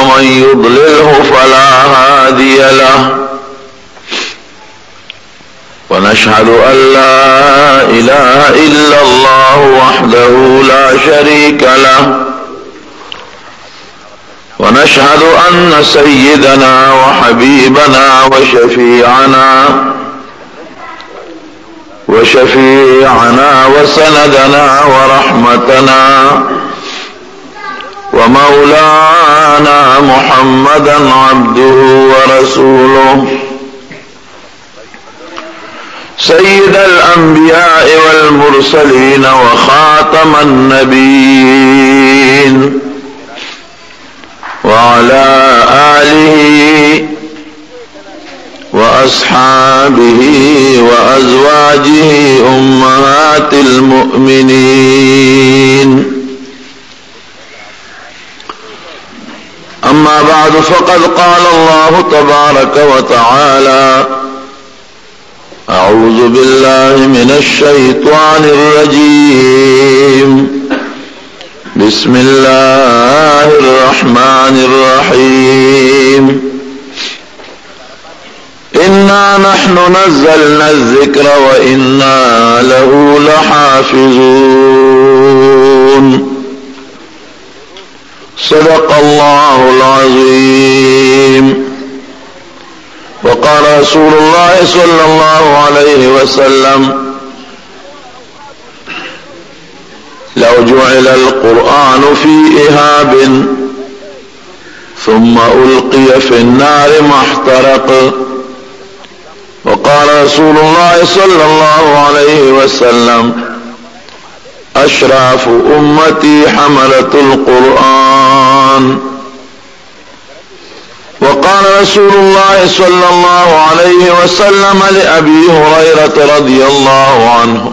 ومن يضلله فلا هادي له ونشهد أن لا إله إلا الله وحده لا شريك له ونشهد أن سيدنا وحبيبنا وشفيعنا وسندنا ورحمتنا ومولانا محمدا عبده ورسوله سيد الأنبياء والمرسلين وخاتم النبيين وعلى آله وأصحابه وأزواجه أمهات المؤمنين. أما بعد فقد قال الله تبارك وتعالى: أعوذ بالله من الشيطان الرجيم. بسم الله الرحمن الرحيم. إنا نحن نزلنا الذكر وإنا له لحافظون. صدق الله العظيم. وقال رسول الله صلى الله عليه وسلم: لو جعل القرآن في إهاب ثم ألقي في النار ما احترق. وقال رسول الله صلى الله عليه وسلم: أشراف أمتي حملة القرآن. وقال رسول الله صلى الله عليه وسلم لأبي هريرة رضي الله عنه: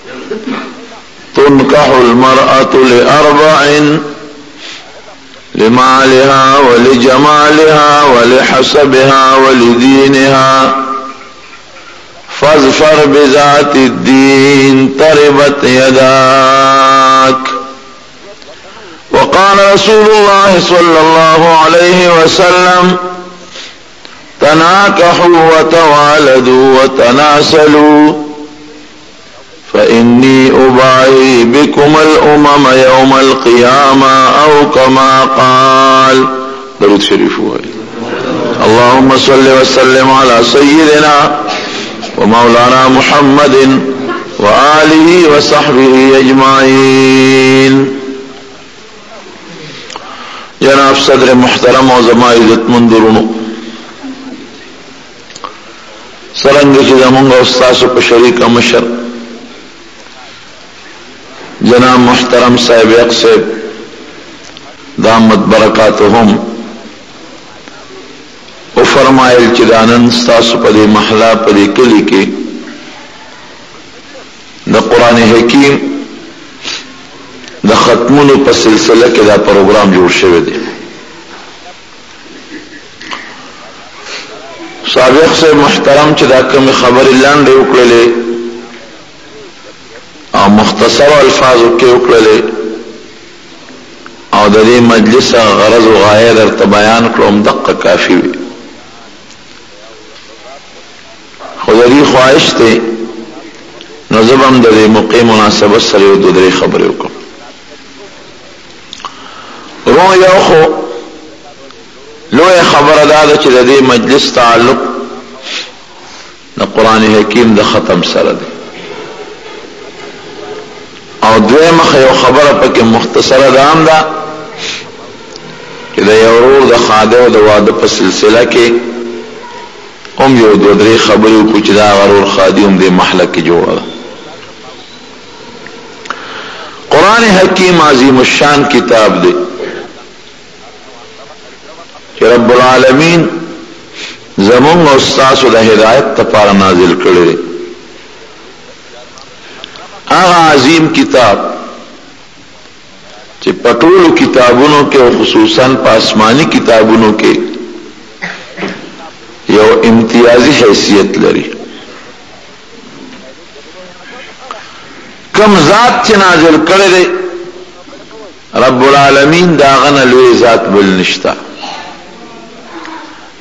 تنكح المرأة لأربع: لمالها ولجمالها ولحسبها ولدينها، فاظفر بذات الدين تربت يداك. وقال رسول الله صلى الله عليه وسلم: تناكحوا وتوالدوا وتناسلوا فإني أباهي بكم الأمم يوم القيامة أو كما قال. درود شريف هو. اللهم صل وسلم على سيدنا ومولانا محمد وآله وصحبه أجمعين. جناب صدر محترم و زما عزت مندرونو، سرنگ چې زمونږ استاد په شریک مشر جناب محترم صاحب اقصد دامت برکاتهم او فرمایل چې دانن ستاسو په دې محله په دې کلی کې د قرآن حکیم د ختمونو په سلسله کې دا پروګرام جوړ شوی دی. سابق سے محترم چې دا کوم خبرې لاندې وکړلې او مختصر الفاظو کې وکړلې او د دې مجلس غرض او غایه درته بیان کړم دقه کافی وي. خو د دې خواهش ته نو زه به هم د دې موقع مناسبت سره یو دوه درې خبرې وکړم. رو یو خو لوی خبره دا ده چې د دې مجلس تعلق د قرآن حکیم د ختم سره دی، او دویمه یو خبره پکې مختصره ده هم ده چې د یو ورور د خاده او د واده په سلسله کې هم یو دوه درې خبرې وکړو چې دا ورور خادي هم دې محله کې جوړه ده. قرآن حکیم عظیم الشان کتاب دی کہ رب العالمین زمون او استاسو د هدایت لپاره نازل کړی. هغه عظیم کتاب چې پټولو کتابونو کې او خصوصا په آسمانی کتابونو کې یو امتیازی حیثیت لري. کم ذات چې نازل کړی دی رب العالمین دا غنه لوی ذات بل نشتا.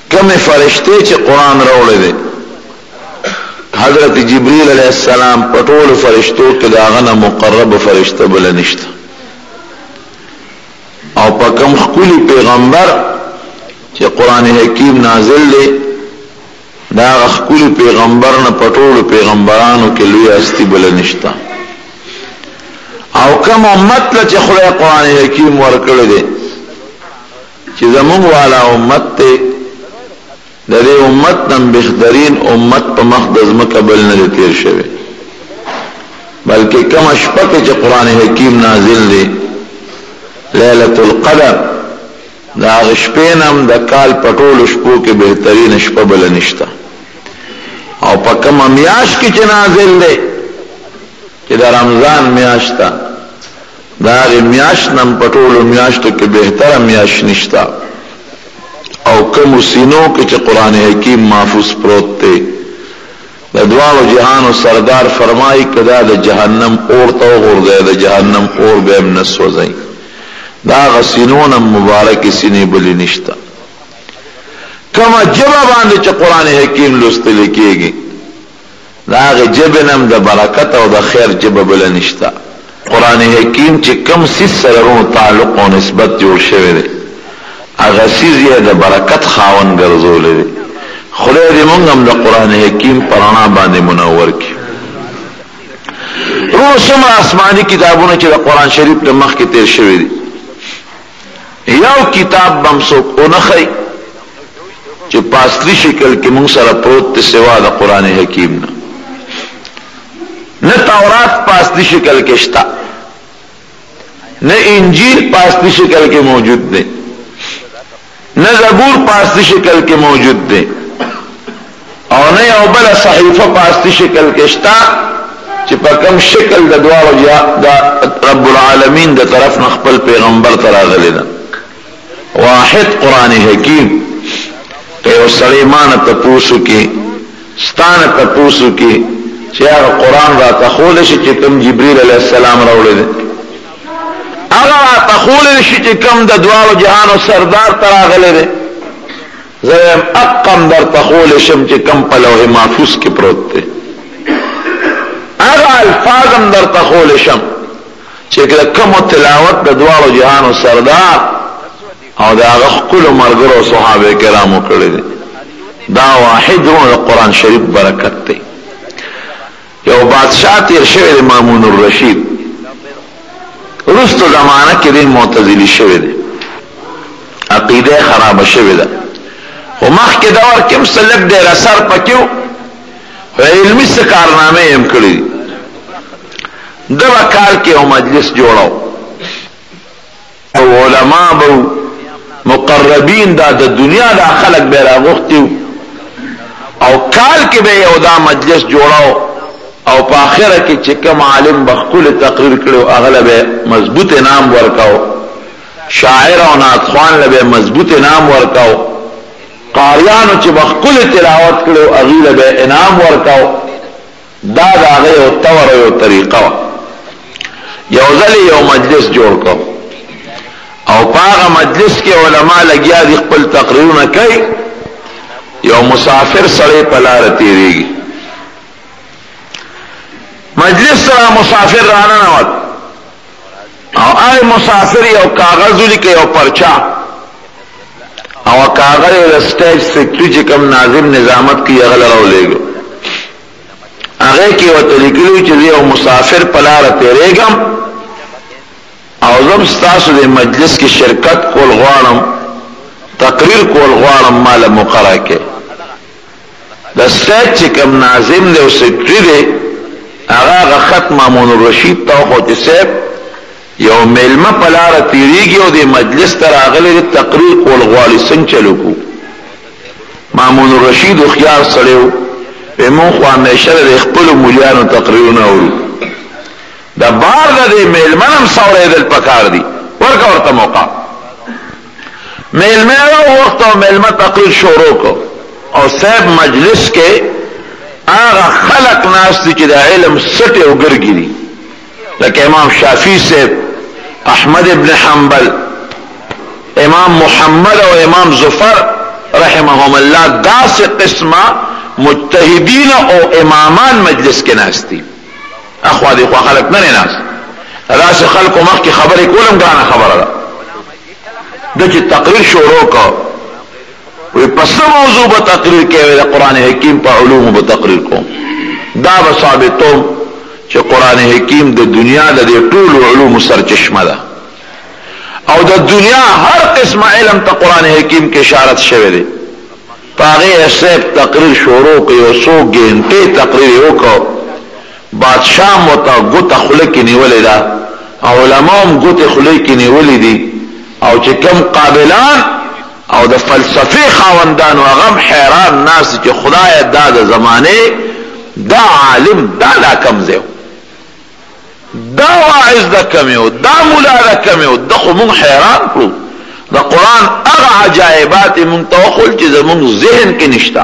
کم فرشتے چې قرآن راوړی دی حضرت جبریل علیہ السلام پټول فرشتو کې داغه نه مقرب فرشته بل نشته او په کوم خولي پیغمبر چې قرآن حکیم نازل دی دا خولي پیغمبر نه پټول پیغمبرانو کې لوی استی بل نشته او کوم امت له چې خدای قرآن حکیم ورکړی دی چې زموږ والا امت ته د دې امت نن بهترین امت په مقدس مقبل نه تیر شوی بلکې کوم شپه چې قرآن حکیم نازل دی ليله القدر دا شپه نام د کال پټول شپو کې بهترین شپه بل نشته او په کوم میاش کې چې نازل دی چې د رمضان میاش تا دا میاش نن پټول میاشتو کې بهتره میاش نشته او کوم سینو کې چې قرآن حکیم محفوظ پروت دی د دوالو جهانو سردار فرمایي کدا د جهنم اور ته ورغورځي د جهنم اور به هم نسوځي دا غسینون مبارک سینې بلی نشتا کما جبه باندې چې قرآن حکیم لوستل کېږي دا غ جبنم د برکت او د خیر جبه بل نشتا قرآن حکیم چې کم سیس سره تعلق او نسبت جوړ شوی دی هغه سیز یې د برکت خاون ګرځولې دی خدای دې موږ هم د قرآن حکیم پرانا باندې منور کړي روشم آسمانی کتابونه چې د قرآن شریف د مخ کې تیر شوی دي یو کتاب بمسوک اونخی چې پاسلی شکل کې موږ سره پروت ته سوا د قرآن حکیم نه تورات پاسلی شکل کې شتا نه انجیل پاسلی شکل کې موجود دی نه زبور پاسلی شکل کې موجود دی او نه یو بل صحیفه پاسلی شکل کې شتا چې په کوم شکل د دوالو د رب العالمین د طرف نه خپل پیغمبر ته راغلی ده واحد قرآن حکیم یو سلیمان تپوسو کی ستان تپوسو کی چې هغه قرآن را تخول شي چې کوم جبريل علیہ السلام راوړی دی هغه را تخول شي چې کوم د دوالو جهانو سردار ته راغلی دی زم اقم در تخول شم چې کوم په لوح محفوظ کې پروت دی هغه الفاظم در تخول شم چې کوم تلاوت د دوالو جهانو سردار او دا غخکل مرګرو صحابه کرامو کړی دي دا واحد د قرآن شریف برکت دی یو بادشاہ تیر شوی دی مامون الرشید رستو زمانہ کې دی معتزلی شوی دی عقیده خراب شوی ده خو مخکې دور کې مسلک دی اثر پکیو علمي څه کارنامه هم کړی دغه کال کې یو مجلس جوړاو او علما به مقربین دا د دنیا دا خلق به راغوختیو او کال کې به یو دا مجلس جوړاو او په اخره کې چې کوم عالم بخکل تقریر کړو اغلب مضبوط انعام ورکاو شاعر او ناطخوان له مضبوط انعام ورکاو قاریانو چې بخکل تلاوت کړو اغلب انعام ورکاو دا هغه یو تور یو طریقه یو ځل یو مجلس جوړ کو او پاغه مجلس کې علما لګیا دي خپل تقریرونه کوي یو مسافر سره په لار تیریږي مجلس سره مسافر رانه نوت او آی مسافر یو کاغذ لیکي یو پرچا او کاغذ د سټیج سیکریټری چې کوم ناظم نظامت کې غل راولېګو هغه کې وته لیکلو چې یو مسافر په لار تیریږم او زم ستاسو د مجلس کې شرکت کول غواړم تقریر کول غواړم مال مقرره کې د سټیج چې کوم ناظم دی او سیکریټری دی هغه خط مامون الرشید ته خو چې صاحب یو میلمه په لار تیریږي او د مجلس ته راغلی تقریر کول غواړي څنګه چلو کو مامون الرشید خيار سړیو په مو خو همیشه د خپل مولیانو تقریرونه اوري دا بار د میلمنم سوره دل پکار دی ورکا ورته موقع میلمه وخت او میلمه تقریر شروع کو او صاحب مجلس کې هغه خلق ناس دي چې د علم سټه او ګرګيري لکه امام شافعي صاحب احمد ابن حنبل امام محمد او امام زفر رحمهم الله داس قسمه مجتهدین او امامان مجلس کې ناشتي اخوا دي خو خلق نه ناس راس خلق مخ کی خبرې کولم غاڼه خبره ده د چې تقریر شروع کو وي پس موضوع به تقریر کوي د قران حکیم په علوم به تقریر کوم دا به ثابتوم چې قران حکیم د دنیا د ټول علوم سرچشمه ده او د دنیا هر قسم علم ته قران حکیم کې اشاره شوی دی پاغه سیب تقریر شروع کوي او سو ګنټه تقریر وکړو بادشاہ متا غت خلق نیولې دا علماء غت خلق نیولې دي او چې کم قابلان او د فلسفي خاوندان او غم حیران ناس چې خدای د زمانه دا عالم دا کم زیو دا واعظ دا کمیو دا مولا دا کمیو دا خو مون حیران کړو دا قرآن اغا عجائبات منتوخل چې زمون ذهن کې نشتا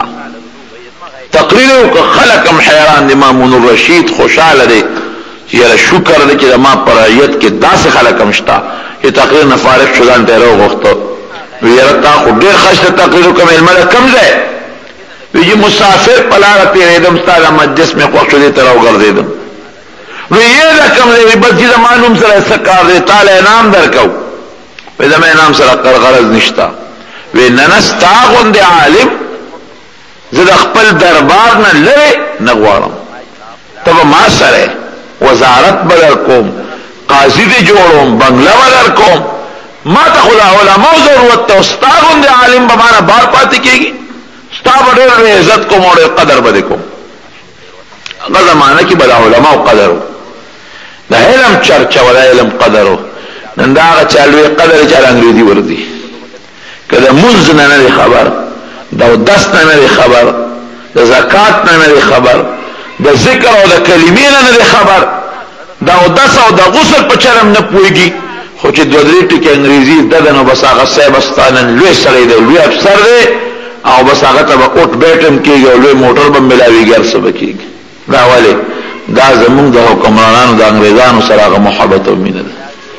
تقریرو که خلقم حیران دی مامون الرشید خوشحال دی چې یلا شکر دی چې ما پرایت کې داس خلقم شتا چې تقریر نفارق شدان تیرو غوښتو ویرتا خو ډیر خشته تقریرو کوم علم کم ځای ویجی مسافر پلار تیریدم ستاده مجلس میں خوښ شو دې تراو ګرځیدم ویه دا کم دی بس دې معلوم سره سکار دی تعالی انعام درکو وې زما انعام سره غرض نشتا وې ننستا غوند عالم زه د خپل دربار نه لری نه غواړم تب ما سره وزارت بدل کوم قاضی دې جوړوم بنگلا بدل کوم ما ته خدا علماء ضرورت ته استاد غوند عالم به معنا بار پاتې کیږي استاد ډېر عزت کوم او قدر بده کوم هغه زمانہ کې بل علماء قدر د علم چرچا ولا علم قدر نن دا چالوې قدر چا انګریزي وردی کله منځ نه خبر دا دست نه خبر د زکات نه خبر د ذکر او د کلمې نه خبر دا دس او د غسل په چرم نه پويږي خو چې دوه درې ټکي انګریزي دغه بس هغه صاحب استانن لوی سره دی لوی افسر دی او بس هغه ته اوټ بیٹم کېږي او لوی موټر بم ملاوي ګر څه بکېږي دا والے دا زمونږ د حکمرانانو د انګریزانو سره هغه محبت او مینه ده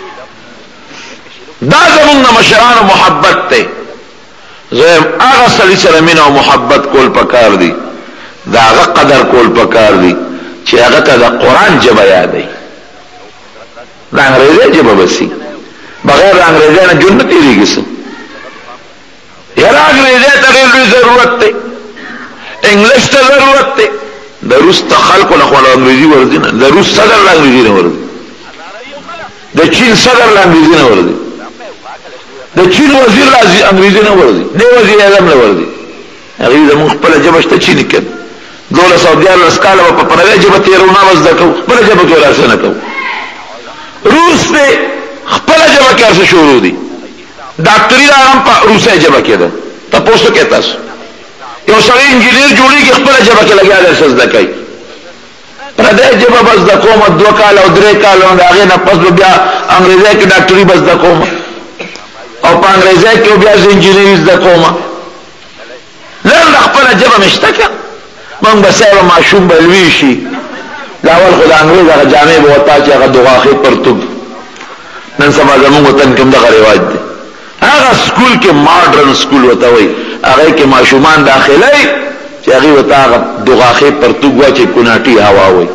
دا زمونږ مشرانو محبت ته زم هغه سړي سره مینه او محبت کول پکار دي دا هغه قدر کول پکار دي چې هغه ته د قران جبه یادای دا انګریزي جبه بسي بغیر انګریزي نه جنت تیریږي څه یاره انګریزي ته ډېر ضرورت دی انګلیش ته ضرورت دی د روس ته خلکو له خوا انګریزي ورځي نه د روس صدر له انګریزي نه ورځي د چین صدر له انګریزي نه ورځي د چین وزیر لازم انګریزي نه ورځي نه وزیر اعظم نه ورځي هغه زموږ خپل جبه شته چینی کړ دوله سعودي عرب کاله په پرې جبه تیرونه وځدکو خپل جبه کې راځنه کو روس ته خپل جبه کې ارسه شروع دي ډاکټري راغم په روسي جبه کې ده تاسو کې تاسو یو سړی انجینیر جوړیږي خپل جبه کې لګیا درس زده کوي پر دې جبه بس د کوم 2 کال او 3 کال دا هغه نه پس بیا انګریزي کې ډاکټري بس د کوم او په انګریزي کې بیا انجینری زده کوم لن خپل جبه مشتکه من بسایو معشوم بلوی شي لاول خدا انګریز هغه جامع به وتا چې هغه دغاخه پرتګ نن سبا زموږ وطن کې دغه رواج دی هغه سکول کې ماډرن سکول وتا وي هغه کې معشومان داخلي چې هغه وتا دغاخه پرتګ وا چې کوناټي هوا وي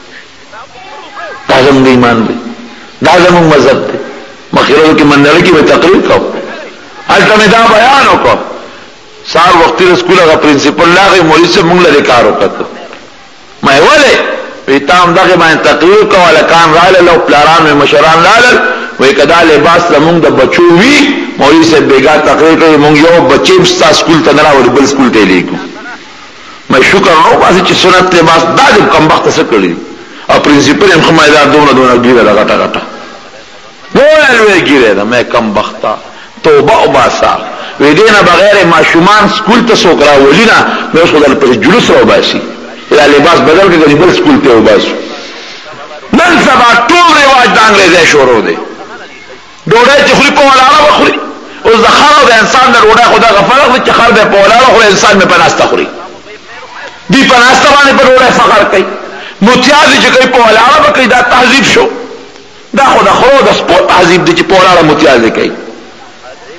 دا زموږ ایمان دی دا زموږ مذهب دی مخیرو کې منډل کې به تقریر کو البته دا بیان وکړه سار وختي سکول هغه پرنسپل لاغه مولوی سے مونږ لري کار وکړ مې ولې پیتام دغه باندې تقریر کوله کان رااله لو پلاران او مشران لاله وې کدا لباس زمونږ د بچو وی مولوی سے بیګا تقریر کوي مونږ یو بچیم ستا سکول ته نه راوړي بل سکول ته لیکو مې شکر نو واسه چې سنت لباس دا کم وخت څه کړی او پرنسپل هم خمایدار دونه ګیره غټه غټه وای ګیره دا مې کم وخته توبه او باسا وې دینه بغیر معشومان سکول ته سوکرا ولینا مې خدای پر جلوس راو باسي دا لباس بدل کې بل سکول ته وباسو نن سبا ټول رواج د انګريزي شروع دي ډوډۍ چې خوري په ولاړه وخوري او زخره د انسان د ډوډۍ خدا غفرت چې خر به په ولاړه خوري انسان په پناسته خوري دی پناسته باندې په ډوډۍ فخر کوي متیاز چې کوي په ولاړه کوي دا تهذیب شو دا خدا خرو د سپورت تهذیب دي چې په ولاړه متیاز کوي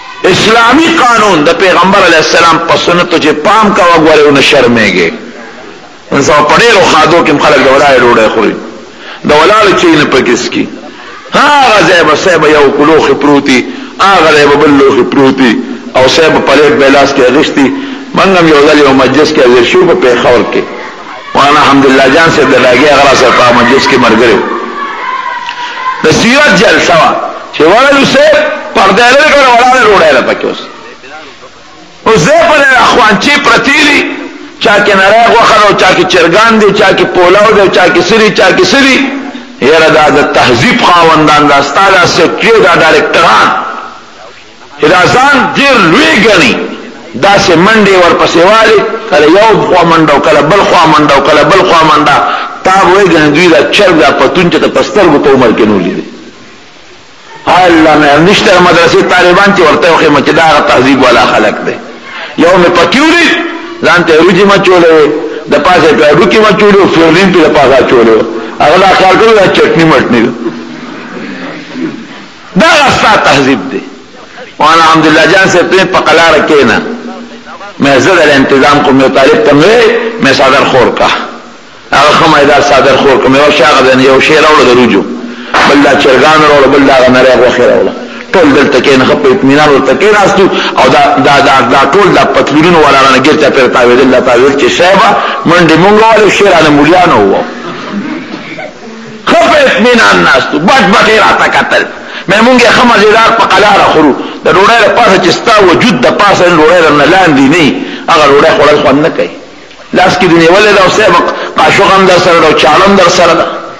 اسلامی قانون د پیغمبر علیہ السلام په سنتو چې پام کا وګوره نه شرمېږي. انسا پړېلو خادو کې خلک د ولاړې ډوډۍ خوري، د ولاړې چي نه پکې سکي. هغه ځای به صاحب یو کلوخې پروتي، هغه ځای به بل لوښې پروتي، او صاحب پلیټ بیلاس کې اغشتي. موږ هم یو ځل یو مجلس کې حاضر شو په پېښور کې، مولانا حمدالله جان صاحب د لاګي هغه سره په مجلس کې مرګري د سیرت جلسه وه چې وللو صاحب پرده یې لرې کړه، ولاړې ډوډۍ ده پکې. اوس ځای په اخوانچې پرتې دي، چا کې نری غوښه ده، چا کې چرګان دي، چا کې پولاو ده، چا کې سري، چا کې سري. یاره دا د تهذیب خاوندان، دا ستا دا سیکرټري، دا ډایرکټران چې دا ځان ډېر لوی ګڼي، داسې منډې ورپسې والي، کله یو خوا منډه او کله بل خوا منډه او کله بل خوا منډه. تا به وایي ګڼې دوی دا چرګ دا پتون چې ته په سترګو په عمر کې نه ولیدې. الله مې نشته مدرسې طالبان چې ورته وښیم چې دا هغه تهذیب والا خلک دی. یو مې پکې ولید، ځان ته روجي مچولی وې، د پاسه یې په هډوکي مچولی و، فیرلین پې د پاسه اچولی و. هغه دا خیال کړی دا چټني مټني ده. دا ستا تهذیب دی. وانا حمدالله جان سے تمہیں پقلار کہنا میں زد الانتظام کو میں طالب تمہیں میں صادر خور کا اگر خمائدار صادر خور کا میں وشاق دن یو شیر اولا دروجو بلدہ چرگان رولا بلدہ اگر نریق وخیر اولا ټول دلته کې نه خپل اطمینان ورته کې راستو او دا ټول دا پتلونو ولا نه ګرځا پر تاویل الله تعالی چې شایبه منډه مونږ ولې شیرانه مولیانو وو خپل اطمینان ناستو بټ بټ راته کتل مې مونږه خمزیدار په قلاره خورو د ډوډۍ په پاسه چې ستا وجود د پاسه ډوډۍ نه لاندې نه هغه ډوډۍ خوړل خو نه کوي لاس کې دی ولې دا سبق قاشوغم در سره او چالم در سره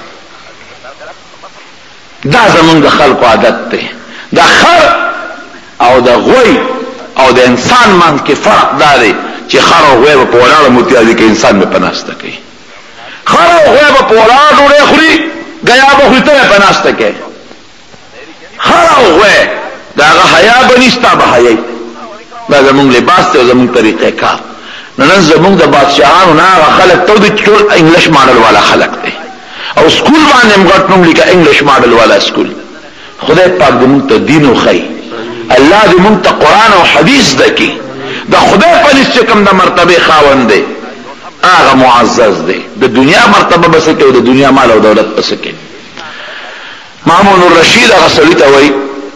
دا زمونږ د خلکو عادت دی دا خر او دا غوی او دا انسان مان کې فرق دا دی چې خر او غوی په ولاړه متیازي کې انسان په پناسته کوي خر او غوی په ولاړه ډوډۍ خوري غیا به خوري ته پناسته کوي خر او غوی دا حیا بنستا به حیا دا زمونږ لباس ته زمونږ طریقې کار نن زمونږ د بادشاہانو نه خلک ته د ټول انګلیش ماډل والا خلک دی او سکول باندې موږ نوم لیکه انګلیش ماډل والا سکول خدای پاک دې موږ ته دین او خی الله دې موږ ته قران او حدیث دکی دا خدای په لست کوم د مرتبه خاوند دی هغه معزز دی د دنیا مرتبه بس کې او د دنیا مال او دولت بس کې مامون الرشید هغه سړی ته وای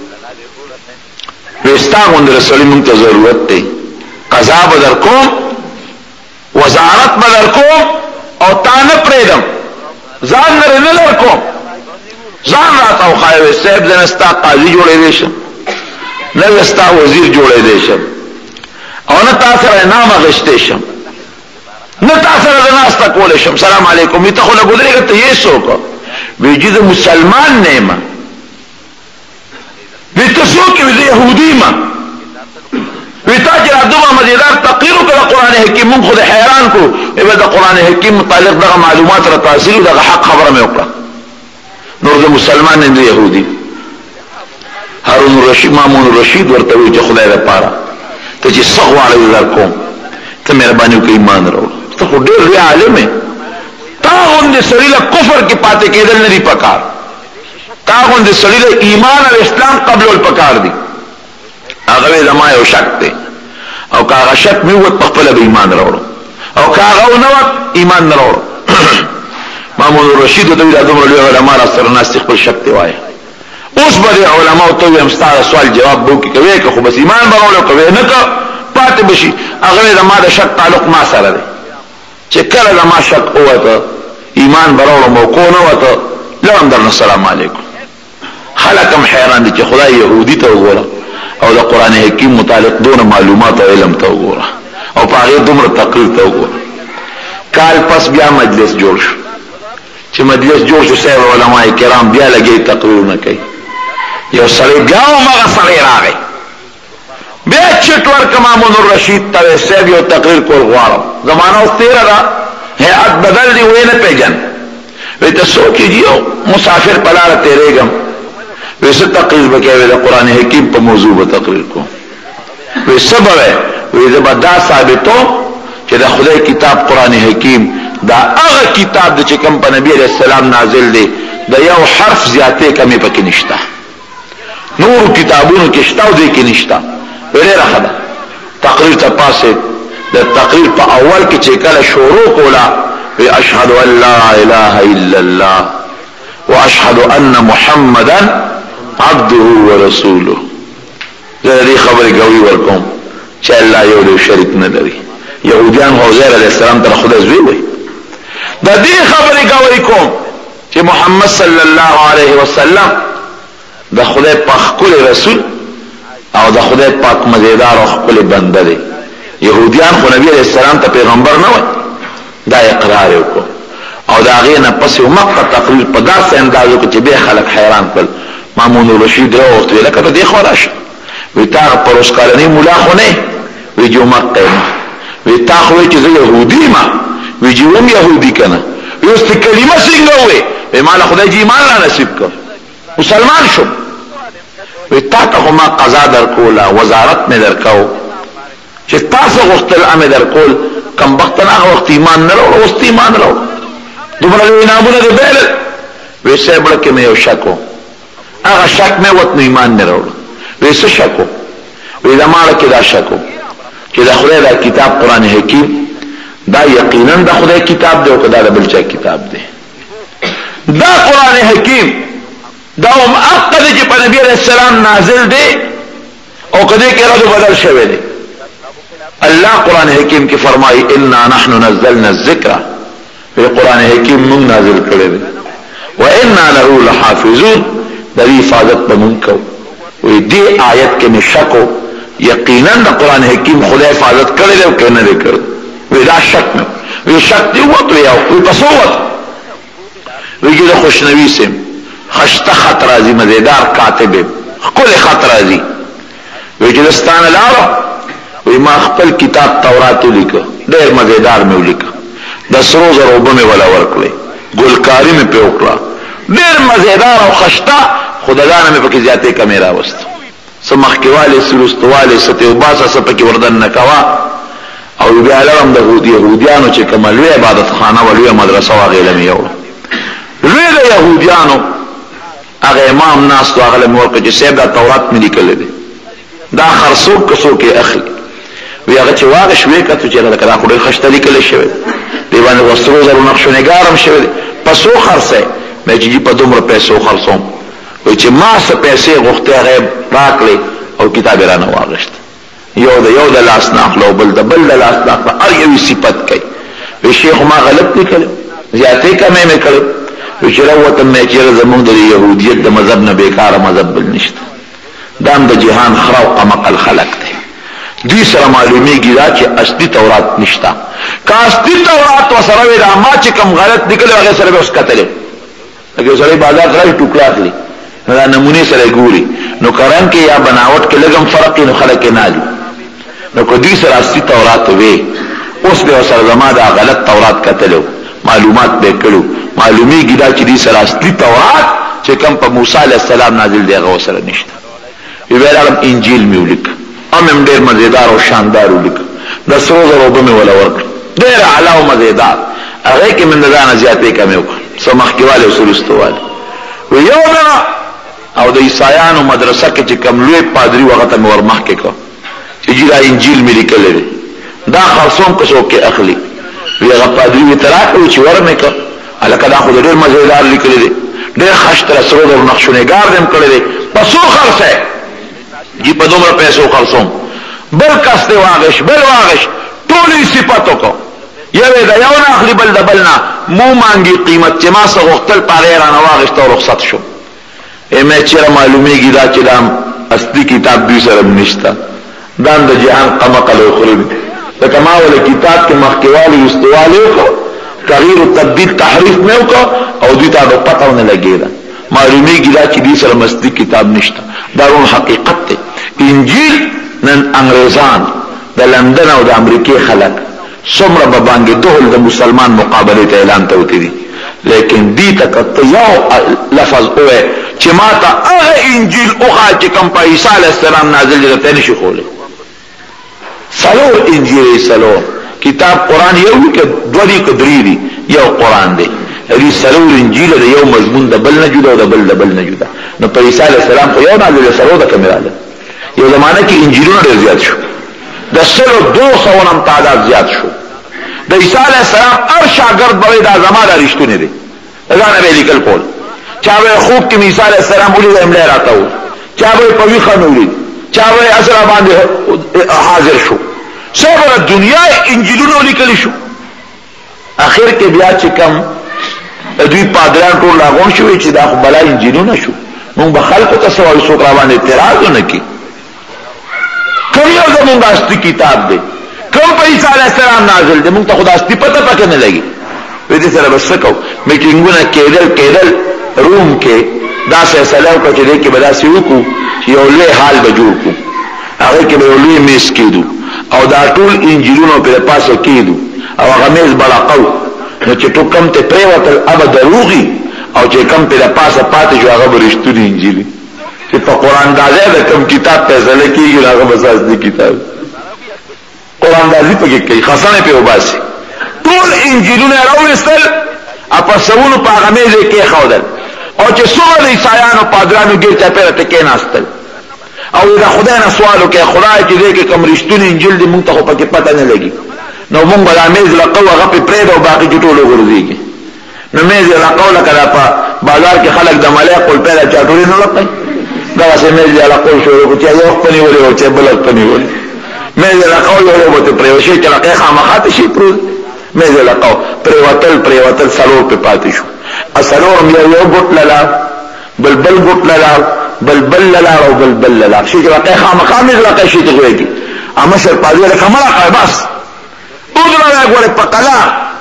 وستاغون رسول موږ ته ضرورت دی قضا بدر کوم وزارت بدر کوم او تانه پریدم ځان نه لرکو ځان راتاو خایو صاحب زنستا قاضي جوړې دي شه نه زستا وزیر جوړې دي شه او نه تاسو را نام غشته شه نه تاسو را ناستا کولې شه سلام علیکم ته خو له ګذرې ته یې سوک ویجه مسلمان نه ما ویته سوک وی يهودي ما ویتا چې دوه مزیدار تقریر کړه قران حکیم مون خو حیران کو ایبه د قران حکیم متعلق دغه معلومات را تحصیل دغه حق خبره مې وکړه نور د مسلمان نه يهودي هارون الرشید مامون الرشید ورته وی چې خدای لپاره ته چې صغوا علی ذکر ته مهرباني وکړئ ایمان راوړ ته خو ډېر عالم یې تا غوندې سړی له کفر کې پاتې کېدل نه دي پکار تا غوندې سړی له ایمان او اسلام قبول پکار دي هغه زما یو شک دی او کاغه شک مې وت په خپل ایمان راوړ او کاغه نو ایمان نه راوړ مامون الرشید ته ویل دومره لوی علماء را سره ناس خپل شک دی وای اوس به علماء ته هم ستاره سوال جواب وکي کوي که خو بس ایمان بغول کوي نه که پاتې بشي هغه زما د شک تعلق ما سره دی چې کله زما شک اوته ایمان براوړ مو کو نه وته لهم در السلام علیکم خلکم حیران دي چې خدای يهودي ته وګوره او د قران حکیم متعلق دون معلومات او علم ته وګوره او په هغه دومره تقریر ته وګوره کال پس بیا مجلس جوړ شو چې مجلس جوړ شو سره علماء کرام بیا لګي تقریرونه کوي یو سړی بیا هغه سړی راغی بیا چټ ورک مامون الرشید ته سیب یو تقریر کول غواړم زمانہ اوس تیر دا هيئت بدل دی وینه پیجن وې ته سوچیو مسافر پلار تیرېګم ویسه تقریر بکوي د قران حکیم په موضوع به تقریر کوم وې سبب وې زبدا ثابتو چې د خدای کتاب قران حکیم دا هغه کتاب د چې کوم په نبی عليه السلام نازل دی د یو حرف زیاتې کمی پکې نشته نور کتابونو کې شته او دې کې نشته ډېره ښه ده. تقریر ته پاسې د تقریر په اول کې چې کله شروع کوله وی اشهد ان لا اله الا الله واشهد ان محمدا عبده ورسوله. زه دې خبرې ګوي ورکوم چې الله یو له شریک نه لري. يهوديان عزير عليه السلام ته خدای زوی وي. د دې خبرې ګوي کوم چې محمد صلی الله علیه وسلم د خدای پاک خپل رسول او د خدای پاک مزیدار او خپل بنده دی. يهوديان خو نبی علیہ السلام ته پیغمبر نه وای، دا اقرار وکړو او دا غي نه پس یو مقطع تقریر په داسې اندازو کې چې به خلک حیران کړ. مامون رشید راوخت ویل کړه دې خلاص وی تا پروسکالنی مولا خو نه وی جو مکه وی تا خو چې زه يهودي ما وی جوم يهودي کنه یو ست کلمه څنګه وې وی مال خدای جی ایمان را نصیب کړ مسلمان شو. وی تا ته ما قضا درکولا وزارت مې درکاو چې تاسو غوښتل امه درکول کم وخت نه وخت ایمان نه ورو اوس ایمان ورو دومره وینامونه دې بیل وی سبړه کې مې یو شکو هغه شک مې وته ایمان نه ورو وی څه شکو وی دا مال کې دا شکو چې دا خدای دا کتاب قران حکیم دا یقینا دا خدای کتاب دی او کدا د بل چا کتاب دی. دا قران حکیم دا هم عقد چې په نبی رسول الله نازل دی او کدی کې رد بدل شوی دی. الله قرآن حکیم کی فرمائی انا نحن نزلنا الذکر وی قرآن حکیم من نازل کرے دی و انا له لحافظون دی حفاظت بمون کو وی دی آیت کے مشکو یقینا دا قرآن حکیم خدا حفاظت کرے دی و کہنے دی کرے وی دا شک میں وی شک دی وط وی پسوت وی جی دا خوشنوی سے خشت خط رازی مزیدار کاتب کل خط رازی وی جی دستان لارو وی ما خپل کتاب تورات لیکو ډېر مزیدار مې ولیکو د سرو زرو به مې ولا ورکړې ګلکاری مې په وکړه ډېر مزیدار او خشتا خدایانه مې پکې زیاتې کیمرا وست سمخکواله سلوستواله ستې وباسه سپکې وردن نکوا او بیا علم د يهوديانو چې کملوي عبادت خانه ولوي مدرسه واغې لمه یو لوی د يهوديانو هغه امام ناس تو هغه مورکه چې سیب د تورات مې لیکل دي دا خرصوب کسو کې اخلي وی هغه چې واغ شوي کته چې دا کړه خو خشته لیکل شوی دی باندې وسترو زرو نقشو نگارم شوی پسو خرڅه مې چې په دومره پیسو خرڅوم وی چې ما څه پیسې غوښته غیب راکړي او کتاب را نه واغشت یو د لاس نه اخلو بل د لاس نه اخلو ار یو صفت کوي وی شیخ ما غلط نکړ زیاتې کمې مې کړ وی چې راوته مې چې زمونږ د يهودیت د مذهب نه بیکاره مذهب بل نشته دام د جهان خراب قمقل خلق دی دوی سره معلومیږي دا چې اصلي تورات نشتا کا اصلي تورات وسره وی دا ما چې کم غلط نکړ هغه سره به اوس کتل هغه سره بازار راځي ټوکړه اخلي دا نمونه سره ګوري نو قران کې یا بناوټ کې لګم فرق نو خلک نه دي نو کو دوی سره اصلي تورات وی اوس به سره زما دا غلط تورات کتلو معلومات به کړو معلومیږي دا چې دوی سره اصلي تورات چې کم په موسی عليه السلام نازل دی هغه سره نشته ویل عالم انجیل میولیک امم ډیر مزیدار او شاندار ولیک د سرو زرو به ولا ورک ډیر اعلی او مزیدار هغه کې من ځان زیاتې کمې وکړ سمخکواله سولستواله ویونا او د عیسایانو مدرسه کې چې کم لوی پادری وخت مور مخ کې کو چې جیرا انجیل مې لیکل دي دا خرصوم کسو کې اخلي وی هغه پادری وی تراکو چې ورمه کو الکه دا خو ډیر مزیدار لیکل دي ډیر خشتره سرو زرو نقشونګار دم کړل دي پسو خرڅه جی په دومره پیسو خرڅوم بل کس دی واغش بل واغش ټولې صفاتو کو یو دا یو نه اخلي بل د بلنا مو مانګي قیمت چې ما سره وختل پاره را نه واغش ته رخصت شو ایمه چې معلومیږي دا چې دا اصلي کتاب دوی سره نشته دا د جهان قمقل او خرب دا کما ول کتاب کې مخکوالی استوالی کو تغییر او تبديل تحریف نه وکړه او دوی ته پته نه لګیدا معلومیږي دا چې دوی سره مصدق کتاب نشته دارون حقیقت ته انجیل نن انګریزان د لندن او د امریکای خلک څومره به باندې دوه د مسلمان مقابله ته اعلان ته وتی دي لیکن دې تک یو لفظ اوه چې ما ته هغه انجیل اوخه چې کوم په عیسی علی السلام نازل دي ته نشي خوله سلو انجیل سلو کتاب قران یو کې دوی کدری دي یو قران دی هغه سلو انجیل د یو مضمون د بل نه جدا او د بل نه جدا نو په عیسی علی السلام خو یو نازل سلو د کمراله یو زمانه کې انجیلونه ډېر زیات شو د 200 تعداد زیات شو د عیسی علیه السلام هر شاګرد به دا زما دا رښتونه دي دا نه به لیکل کول چا به خوب کې عیسی علیه السلام ولې املا راته چا به په ویخه نوري چا به اثر باندې حاضر شو څومره دنیا انجیلونه لیکل شو اخر کې بیا چې کم دوی پادران ټول لاغون شوی چې دا خو بلا انجیلونه شو مونږ به خلکو ته سوال څوک را باندې اعتراض نه کی کوم یو زمونږ اصلي کتاب دی کوم په عیسی علیه السلام نازل دی مونږ ته خدا اصلي پته پکې نه لګي په دې سره بس کو میټینګونه کېدل روم کې دا فیصله وکړه چې دې کې بلا سی وکړو یو له حال به جوړ کو هغه کې به ولې میس کېدو او دا ټول انجیلونه په پاسه کېدو او هغه میز بلاقو نو چې تو کم ته پریوتل ابا دروغي او چې کم په پاسه پاتې جو هغه برښتونی انجیل چې په قران دازه د کم کتاب فیصله کیږي هغه بساس دي کتاب قران دازي په کې خاصانه په وباسي ټول انجیلونه راوړل اپا سونو په هغه میز کې خودل او چې څومره عیسایانو پادرانو ګر چا پیره ته کې ناستل او دا خدای نه سوالو کې خدای چې دې کې کم رښتونی انجیل دې مونږ ته په کې پته نه لګي نو مونږ به میز لقو هغه په پرېد او باقي ټولو ورځيږي نو میز لقو لکه په بازار کې خلک د ملای خپل پیدا چاټوري نه لقي دا واسه میز لقو شروع چې یو خپل وری او چې بل خپل وری میز لقو یو به پرېوشي چې لقي خامخات شي پرو میز لقو پرېوتل سلور په پاتې شو اسلور یو ګټ لاله بلبل ګټ لاله بلبل لاله او بلبل لاله شي چې لقي خامخات میز لقي شي ته وایي اما شر پازه کمره کوي بس ودرا غوړې پکلا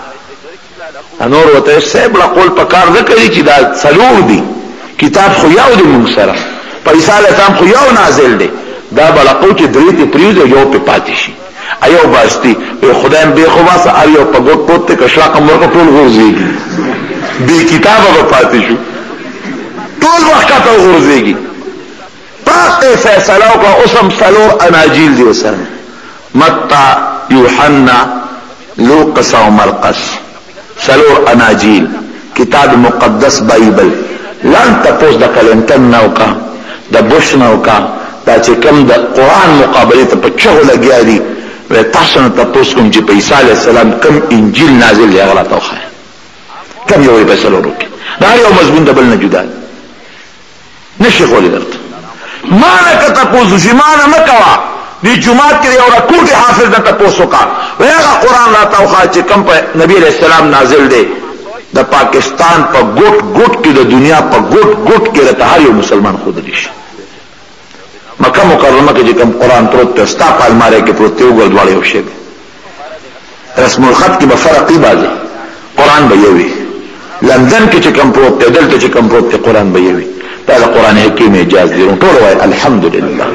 انور وته سیب لا قول پکار نه کوي چې دا سلور دي کتاب خو یو دی مونږ سره پیسې له تام خو یو نازل دی دا بلقو چې درې ته پریوز یو په پاتې شي ایو باستی خدایم به خو واسه اړیو په ګوت پوت ته کښلا کومر کو ټول ورځيږي دې کتابه په پاتې شو ټول وخت ته ورځيږي پاک فیصله او اوسم سلور اناجیل دی وسره متى یوحنا لوقس او مرقس سلور اناجیل کتاب مقدس بایبل لن تپوس د کلمتن نوکا د بوش نوکا دا چې کوم د قران مقابله ته پچو لګیا دي و تاسو نه تاسو کوم چې په عیسی علی السلام کوم انجیل نازل دی هغه توخه کوم یو په سلور کې دا یو مضمون د بل نه جدا نشي خولي درته ما نه تاسو چې ما نه مکوا دی جمعات کې یو رکوټ حافظ د تاسو کا ویغه قران لا توخه چې کوم په نبی علیہ السلام نازل دی د پاکستان په ګوټ ګوټ کې د دنیا په ګوټ ګوټ کې د هر یو مسلمان خود دي مکه مکرمه کې کوم قران پروت ته ستا په الماره کې پروت دی وګورئ یو شی رسم الخط کې به فرقي بازي قران به یوي لندن کې چې کوم پروت دی دلته چې کوم پروت دی قران به یوي دا د قران حکیم اجازه دی ټول وای الحمدلله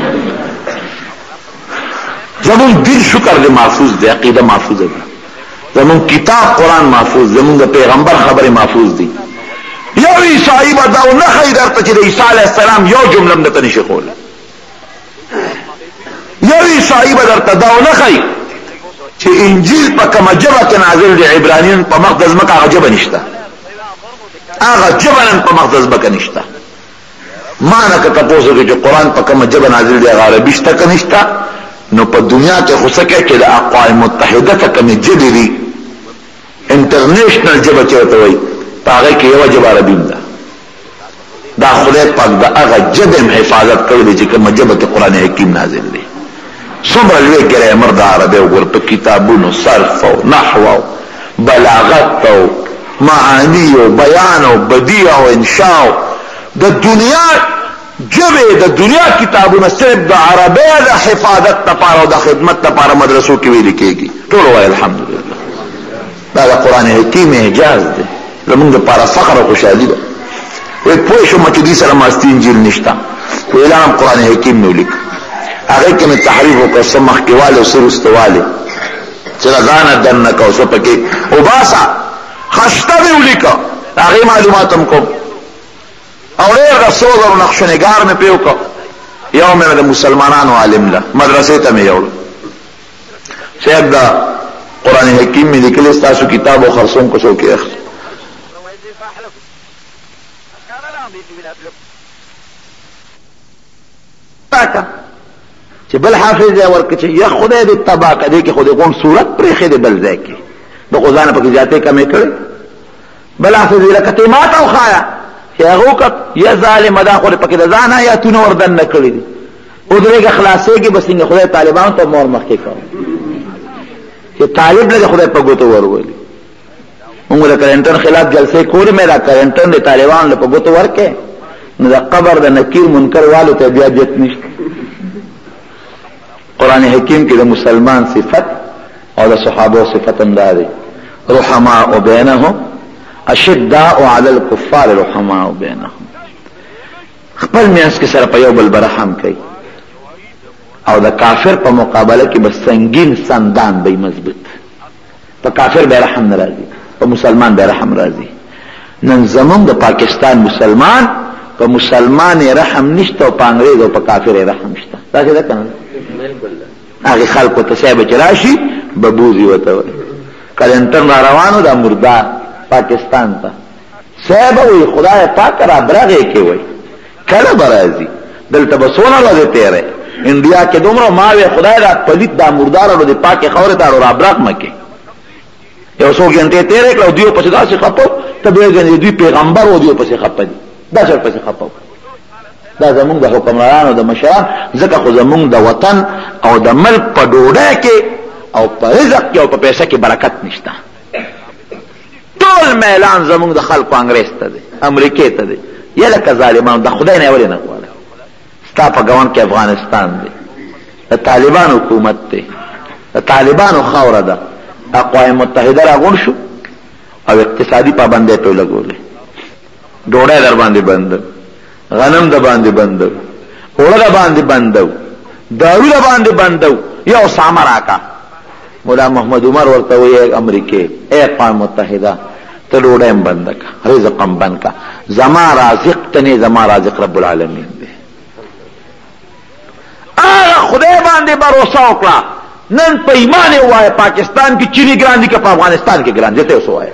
زمون دل شکر دې محفوظ دی عقیده محفوظ ده زمون کتاب قران محفوظ زمون پیغمبر خبره محفوظ دي یو عیسی بداو نه خیر ته چې عیسی علی السلام یو جمله نه تنشي کول یو عیسی بدر داو نه خیر چې انجیل په کومه جبه کې نازل دی عبرانیان په مقدس مکه عجب نشته هغه جبن په مقدس مکه نشته معنا که تاسو کې چې قران په کومه جبه نازل دی عربي شته کنيشته نو په دنیا کې خو څه کې د اقوام متحده ته کومه جبه دي انټرنیشنل جبه چوته وي هغه کې یو جبه عربي ده دا خدای پاک دا هغه جبه حفاظت کوي چې کومه جبه قران حکیم نازل دی څومره لوی ګرامر د عربي او په کتابونو صرف او نحو او بلاغت او معانی او بیان او بدیع او انشاء د دنیا جبه د دنیا کتابونه صرف د عربی د حفاظت لپاره او د خدمت لپاره مدرسو کې ویل کېږي ټول وای الحمدلله دا د قران حکیم اعجاز دی زمونږ لپاره فخر او خوشالي ده وي پوه شو مکه دي سره ماستي انجیل نشتا اعلان قران حکیم نو لیک هغه کې مې تحریف او قسم مخکواله او سرستواله چې غانا دنه کو څه پکې او باسا خشته دی ولیکا هغه معلوماتم کوم او ډېر رسول او نقشنګار مې پیو کو یو مې د مسلمانانو عالم له مدرسې ته مې یو شیخ دا قران حکیم مې لیکل تاسو کتاب او خرصوم کو څو کې اخ چې بل حافظ دی ورکړي چې یا خدای دې تبا کړي کې خدای کوم صورت پرې خې بل ځای کې د غزان په کې ذاته کمې کړي بل حافظ لکه ما ته خایا چې هغه وکړ یا ظالم دا خو په کې د ځان یا تونه وردن نه کړی دي او درېګه خلاصېږي بس څنګه خدای طالبان ته مور مخکې کړو چې طالب له خدای په ګوتو ورولي موږ د کرنټن خلاف جلسې کولې مې دا کرنټن د طالبان له په ګوتو ورکې نو د قبر د نکیر منکر والو ته بیا جت نشته قرآن حکیم کې د مسلمان صفت او د صحابه صفت انداري رحماء بینهم اشداء علی الكفار رحماء بینهم خپل میاس کې سره په یو بل برحم کوي او د کافر په مقابله کې بس سنگین سندان به مضبوط په کافر به رحم ناراضي په مسلمان به رحم راضي نن زمون د پاکستان مسلمان په مسلمان رحم نشته او په انګريز او په کافر رحم شته دا څه ده کنه هغه خلکو ته صاحب چراشي ببوزي وته کلنټر روانو د مردار پاکستان ته صاحب وي خدای پاک را برغه کې وي کله برازي دلته بسونه لږه تیرې انډیا کې دومره ماوي خدای را پلیت دا مردارو د پاکه خوره ته را برغ مکه یو څو غنټه تیرې کړو دیو پسې داسې خپو ته به غنې دی پیغمبر او دیو پسې خپل دا څر پسې خپو دا زمونږ د حکمرانانو د مشران ځکه خو زمونږ د وطن او د ملک په ډوډۍ کې او په رزق کې او په پیسې کې برکت نشته ټول میلان زمونږ د خلکو انګريز ته دي امریکای ته دي یا لکه ظالمان د خدای نه ولې نه غواړي ستا په ګوان کې افغانستان دی د طالبان حکومت دی د طالبانو خاوره ده اقوام متحده راغون شو او اقتصادي پابندۍ په لګولې ډوډۍ در باندې بند غنم د باندې بندو اوړه د باندې بندو دارو د باندې بندو یو سامراکا مولا محمد عمر ورته وی امریکای اقوام متحده ته ډوډۍ بند کا رزق بند کا زما رازق تنه زما رازق رب العالمین دی خدای باندې باور وکړه نن په ایمان وای پاکستان کې چینی ګران دي که په افغانستان کې ګران دي ته وسوای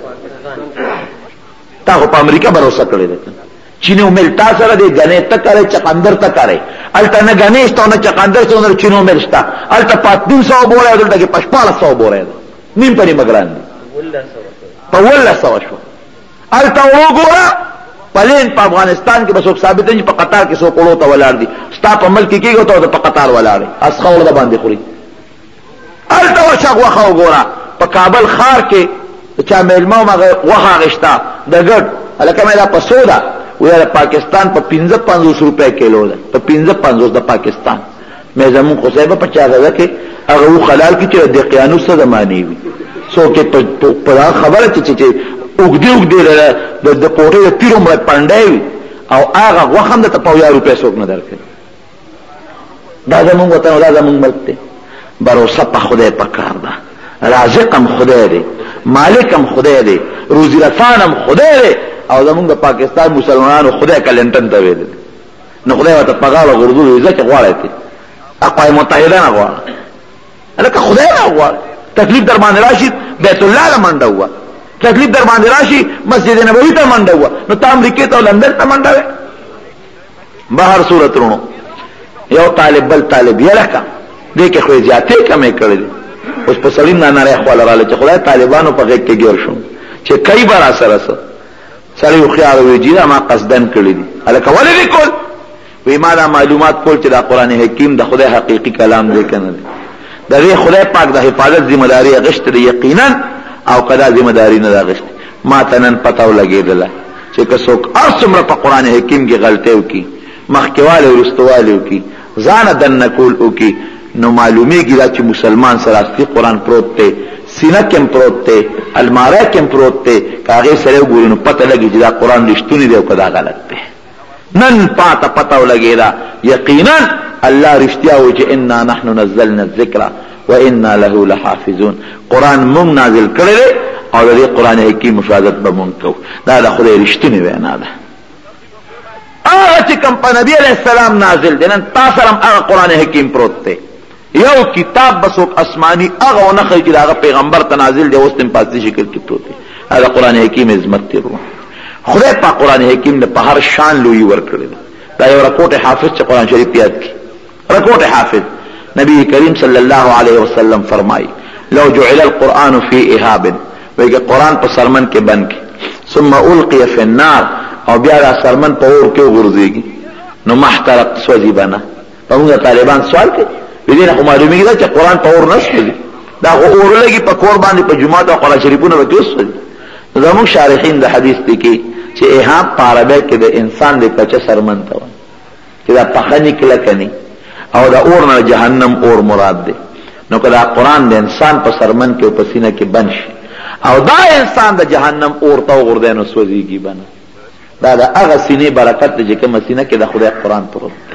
تا په امریکا باور وکړه چینو ملتا سره دی غنې ته کرے چقندر ته کرے الته نه غنې ستونه چقندر څونه چینو ملستا الته 500 بوره دلته کې 1500 بوره نیم پرې مګران دي په ولا سو شو الته وګوره پلین په افغانستان کې بس ثابت دي په قطار کې سو کولو ته ولاړ دي ستا په ملک کې کېږي ته په قطار ولاړ اسخول د باندې خوري الته وشغه وګوره په کابل خار کې چا میلمو مغه وها غشتا د ګډ الکه مې دا پسودا ویا پاکستان په 55 روپے کیلو ده په 55 د پاکستان مې زمون خو صاحب په 40 کې هغه خلال کې چې د قیانوس سره معنی وي سو کې په خبره چې وګدي د پورټې د پیرو مړ پاندای او هغه وخت د په 1000 روپے څوک نه درکې دا زمون وطن دا زمون ملک ته باور په خدای په کار ده رازقم خدای دی مالکم خدای دی روزي رسانم خدای دی او زمونږ د پاکستان مسلمانانو خدای کلنټن ته ویل نو خدای ورته پغاله غردو ځکه غواړي ته اقوام متحده نه غواړي الکه خدای نه غواړي تکلیف در باندې راشي بیت الله له منډه هوا تکلیف در باندې راشي مسجد نبوي ته منډه هوا نو ته امریکا ته لندن ته منډه وې بهر صورت رونو یو طالب بل طالب یې لکه دې کې خو زیاتې کمې کړې اوس په سړی نه نه خپل رااله چې خدای طالبانو په غېږ کې ګیر شو چې کای بار سره سره خيار ویجینا ما قصدن کړی دي الکه ولې کول وی ما دا معلومات کول چې دا قران حکیم د خدای حقيقي کلام دی کنه دا وی خدای پاک د حفاظت ذمہ داری غشت یقینا او کدا ذمہ داری نه غشت ما تنن پتاو لګیدله چې کڅوک ارسمره په قران حکیم کې غلطي وکي مخکواله ورستواله وکي ځان دن کول وکي نو معلومیږي چې مسلمان سره اصلي قران پروت دی سینه کې پروت دی الماره کې پروت دی کاغه سره وګورئ نو پته لګي چې دا قران رښتونی دی او کدا غلط دی نن پته ولګیدا یقینا الله رښتیا وایي چې انا نحن نزلنا الذکر وانا له لحافظون قران مونږ نازل کړی او د قران حکیم مفادت به مونږ کو دا د خدای رښتونی وینا ده هغه چې کوم په نبی علیہ السلام نازل دي نن تاسو هم هغه قران حکیم پروت دی یو کتاب بسوک اسمانی هغه ونه خی چې هغه پیغمبر ته نازل دی اوس تم پاتې شکل کې پروت دی هغه قران حکیم عظمت دی خدای په قران حکیم د په هر شان لوی ور کړی دا یو رکوټ حافظ چې قران شریف یاد کی رکوټ حافظ نبی کریم صلی اللہ علیہ وسلم فرمائی لو جعل القرآن فی احاب وی کہ قرآن پر سرمن کے بن کے ثم القی فی النار او بیا دا سرمن پر اور کیوں غرزیگی نو محترق سوزی بنا پہونگا طالبان سوال کے بدین خو معلومی گی دا چا قرآن پر اور نسوزی دا خو اور لگی پا کور باندی پا جماعت و قرآن شریفون با کیوں سوزی زمون شارحین دا حدیث دی کی چه احاب پاربے کے دا انسان دی پچا سرمن تاوان چه دا پخنی کلکنی او دا اور نا جہنم اور مراد دی نو که دا قرآن دا انسان پا سرمن کے و پسینہ کے بنش او دا انسان دا جہنم اور تاو غردین و سوزیگی بنا دا اغا سینے برکت دی جکم سینہ کے دا خدای قرآن پروت دی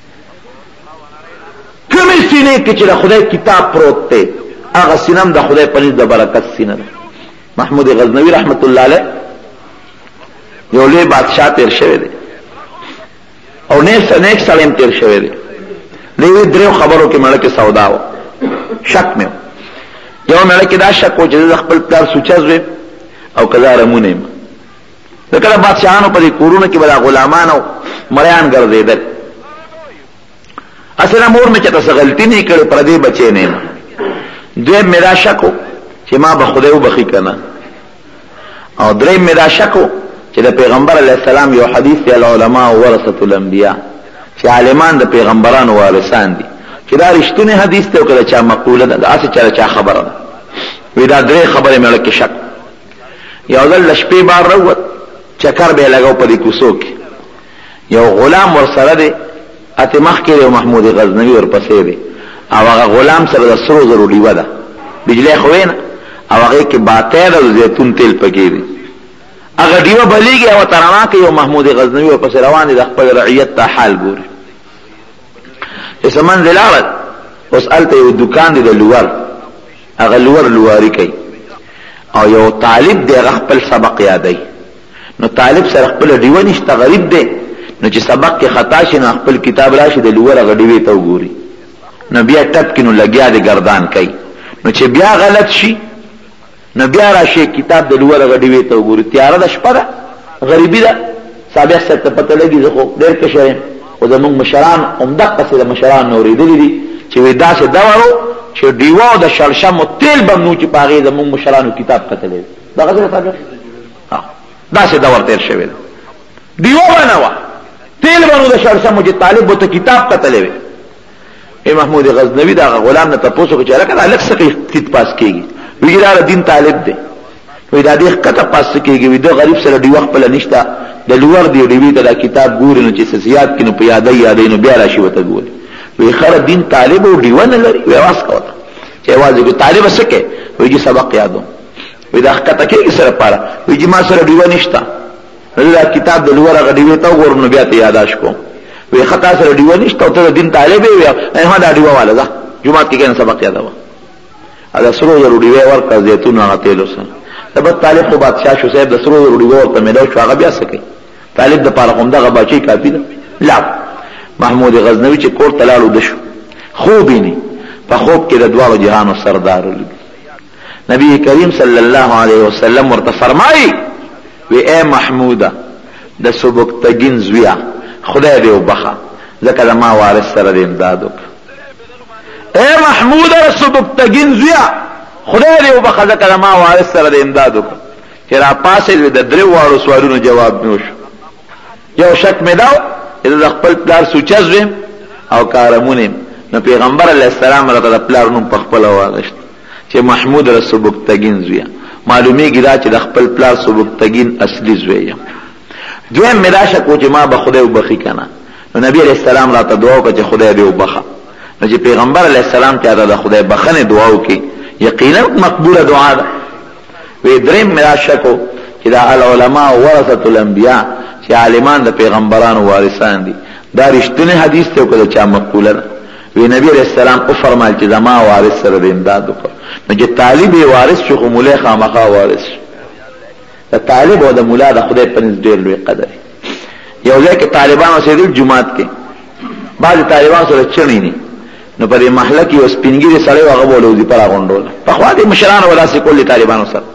کمی سینے کی چی دا خدای کتاب پروت دی اغا سینم دا خدای پنیز دا برکت سینہ دا محمود غزنوی رحمت اللہ علیہ یو لوی بادشاہ تیر شوی دی او نیک سالیم تیر شوی دی لیوی دریو خبرو کی ملک سوداو شک میں یو ملک دا شک ہو چیز اخبر پلار سوچازوی او کذا رمونیم دکلا بادشاہانو پا دی کورونو کی بدا غلامانو مریان گردے در اصلا مور میں چتا سا غلطی نہیں کرے پردے بچے نیم دویم میرا شک ہو چی ما بخدیو بخی کنا او دریم میرا شک ہو چی دا پیغمبر علیہ السلام یو حدیث دی العلماء ورثت الانبیاء چی عالمان دا پیغمبران وارثان دی چی دا رشتون حدیث تے وکدا چا مقولہ دا آسی چا خبر دا وی دا درے خبر میں لکی شک یو دل لشپی بار روت چکر بے لگاو پا دی کسو کی یو غلام ورسره دی اتمخ کی دی محمود غزنوی ورپسے دی او اغا غلام سر دا سرو ضرور دیو دا بجلی خوینا او اغا کی باتے دا زیتون تیل پکی دی اغا دیو بلیگی او ترانا کی یو محمود غزنوی ورپسے روان دی دا خپل رعیت تا حال گوری اس منزل آرد اس علتا یو دکان دی دا لور اغا لواری کئی او یو طالب دی اغا خپل سبق یادی نو طالب سره خپل دیوه نشته غریب دی نو چې سبق کې خطا شي نو خپل کتاب راشي د لوړه غډیوي ته وګوري نو بیا ټپ کې نو لګیا دی گردان کوي نو چې بیا غلط شي نو بیا راشي کتاب د لوړه غډیوي ته وګوري تیار د شپه ده غریبی ده سابق سره ته پته لګي زه خو ډېر کې شرم او زموږ مشران عمده قصه د مشران نوریدلې دي چې وې داسې دورو چې دیوه د شړشم تیل بمنو چې پاغي زموږ مشرانو کتاب کتلې دا غزه سابق دا سے دور تیر شوید دیو بناوا تیل بنو دا شرسمو چی طالب بوتا کتاب قتلے وی اے محمود غزنوی دا غلام نا تپوسو کچھ رکھا دا لک سکی کت پاس کی گی وی دا دین طالب دے وی دا دیخ کتا پاس سکی گی وی دا غریب سر دی وقت پلا نشتا دا لور دیو دیوی تا دا کتاب گوری نو چی سسیاد کی نو پیادی نو بیا راشی وتا گوری وی خر دین طالب و دیوان لری وی آواز کواتا چی آواز دیو طالب سکے وی جی سبق یادو وی دا خطا کېږي سره پاره وی چې ما سره ډیوه نشته دا کتاب د لوړه غډیوي ته وګورم نو بیا ته یاداش کوم وی خطا سره ډیوه نشته او ته دین طالب وی نه دا ډیوه والا ده جمعه کې کنه سبق یادوا دا سرو ضروري ډیوه ورکا زيتون هغه تیلو سره تبت طالب خو بادشاہ شو صاحب د سرو ضروري ډیوه ورته ملو شو هغه بیا سکی طالب د پاره کوم دغه بچی کافی ده لا محمود غزنوی چې کور تلالو دشو خوبینی په خوب کې د دوالو جهانو سردار لید نبی کریم صلی اللہ علیہ وسلم ورته فرمائی وی اے محمودا د سبکتگین زویا خدای دې وبخا ځکه ما وارث سره دې امداد وکړ اے محمودا د سبکتگین زویا خدای دې وبخا ځکه ما وارث سره دې امداد وکړ چې را پاسې د درو وارو سوالونو جواب نوش یو شک مې داو چې د خپل پلار سوچځم او کارمونم نو پیغمبر علیہ السلام راته پلار نوم په خپل واغشت چې محمود را سبکتگین زویا معلومی گی دا چې د خپل پلار سبکتگین اصلی زویا دویم مراشه کو چې ما به خدای وبخي کنه نو نبی علیہ السلام را ته دعا وکړه چې خدای دې وبخه نو چې پیغمبر علیہ السلام ته د خدای بخنه دعا وکړي یقینا مقبوله دعا ده وی دریم مراشه کو چې دا العلماء ورثه الانبیاء چې عالمان د پیغمبرانو وارثان دي دا رښتینی حدیث ته وکړه چې مقبوله ده وی نبی علیہ السلام او فرمایل چې زما وارث سره د امداد وکړه نو چې طالب وارث شو خو مولا خامخا وارث د طالب او د مولا د خدای په نس ډیر لوی قدر یو ځکه طالبانو سره د جمعات کې بعض طالبان سره چړنی نه نو په محله کې اوس پینګری سره هغه بوله دي پر غونډول په خوا دي مشران ولا سي کول طالبانو سره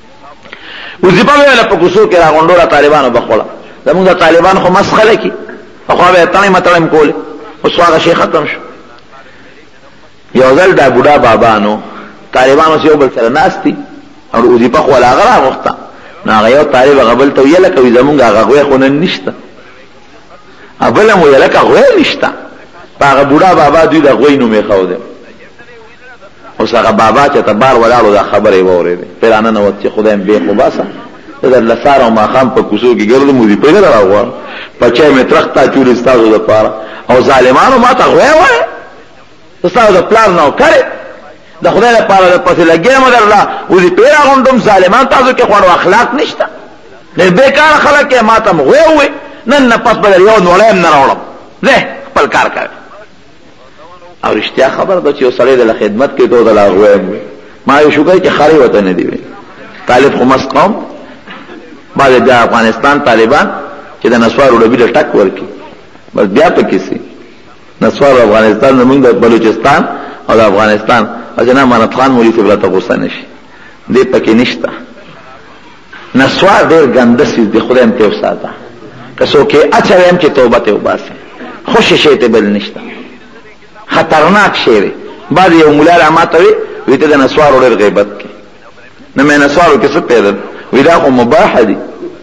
وزيبه ولا په کوسو کې راغونډول طالبانو بخوله زموږ طالبان خو مسخله کې په خوا به تانه متلم کول اوس هغه شي ختم شو یو ځل دا بوډا بابا نو طالبانو یو بل سره ناستي او وظیفه خو لا غره وخته نو هغه یو طالب غبل ته ویل کوي زمونږ هغه غوې خو نن نشته ابل مو یې لکه غوې نشته هغه بوډا بابا دوی د غوې نومې خو ده اوس هغه بابا چې تبار ولاړو دا خبره وورېده پیرانه نو چې خدایم به خو باسه در لسار او ماخام په کوڅو کې ګرځم مو دي پیدا راغوا پچای مې ترختا چوري ستاسو د پاره او ظالمانو ما ته غوې وای تاسو د پلان نو کړی د خدای لپاره پسې لګې مدر الله و دې پیرا غوندم ظالمان تاسو کې خوړو اخلاق نشته نه بیکار خلک ما ته غوې وای نن نه پس بدل یو نولم نه راوړم زه خپل کار کوي او رښتیا خبر ده چې یو سړی د خدمت کې ته د لاغوې ما یو شوګای چې خاري وته نه دی طالب خو مسقوم بعد د افغانستان طالبان چې د نسوارو ډبې ټک ورکی بس بیا پکې سي نسوار افغانستان زمونږ د بلوچستان او د افغانستان اجنا امانت خان مولوی ته بلته غوسه نشي دې پکې نشته نسوار ډېر ګنده سیز دی خدای ته وساته کسو کې اچوم چې توبه ته وباسه خوش شي ته بل نشته خطرناک شی بعد یو مولا رحمت وي ته د نسوار ډېر غیبت کې نه مې نسوارو کې څه پیدا ودا خو مباح دي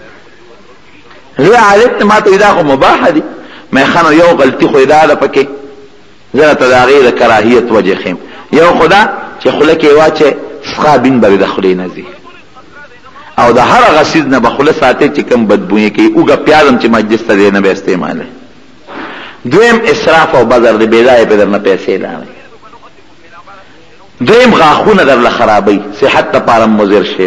زه عالم ما ته دا خو مباح دي مې خانو یو غلطي خو دا ده پکې زه ته دا غیر کراهیت وجه خیم یو خدا چې خله کې واچه صابین به د خلې نزي او د هر غسیز نه بخله ساتي چې کم بدبوې کې اوګه پیازم چې مجلس ته نه به استعماله دویم اسراف او بازار دی بیځای په درنه پیسې لاره دویم غاخونه در خرابې صحت لپاره مضر شي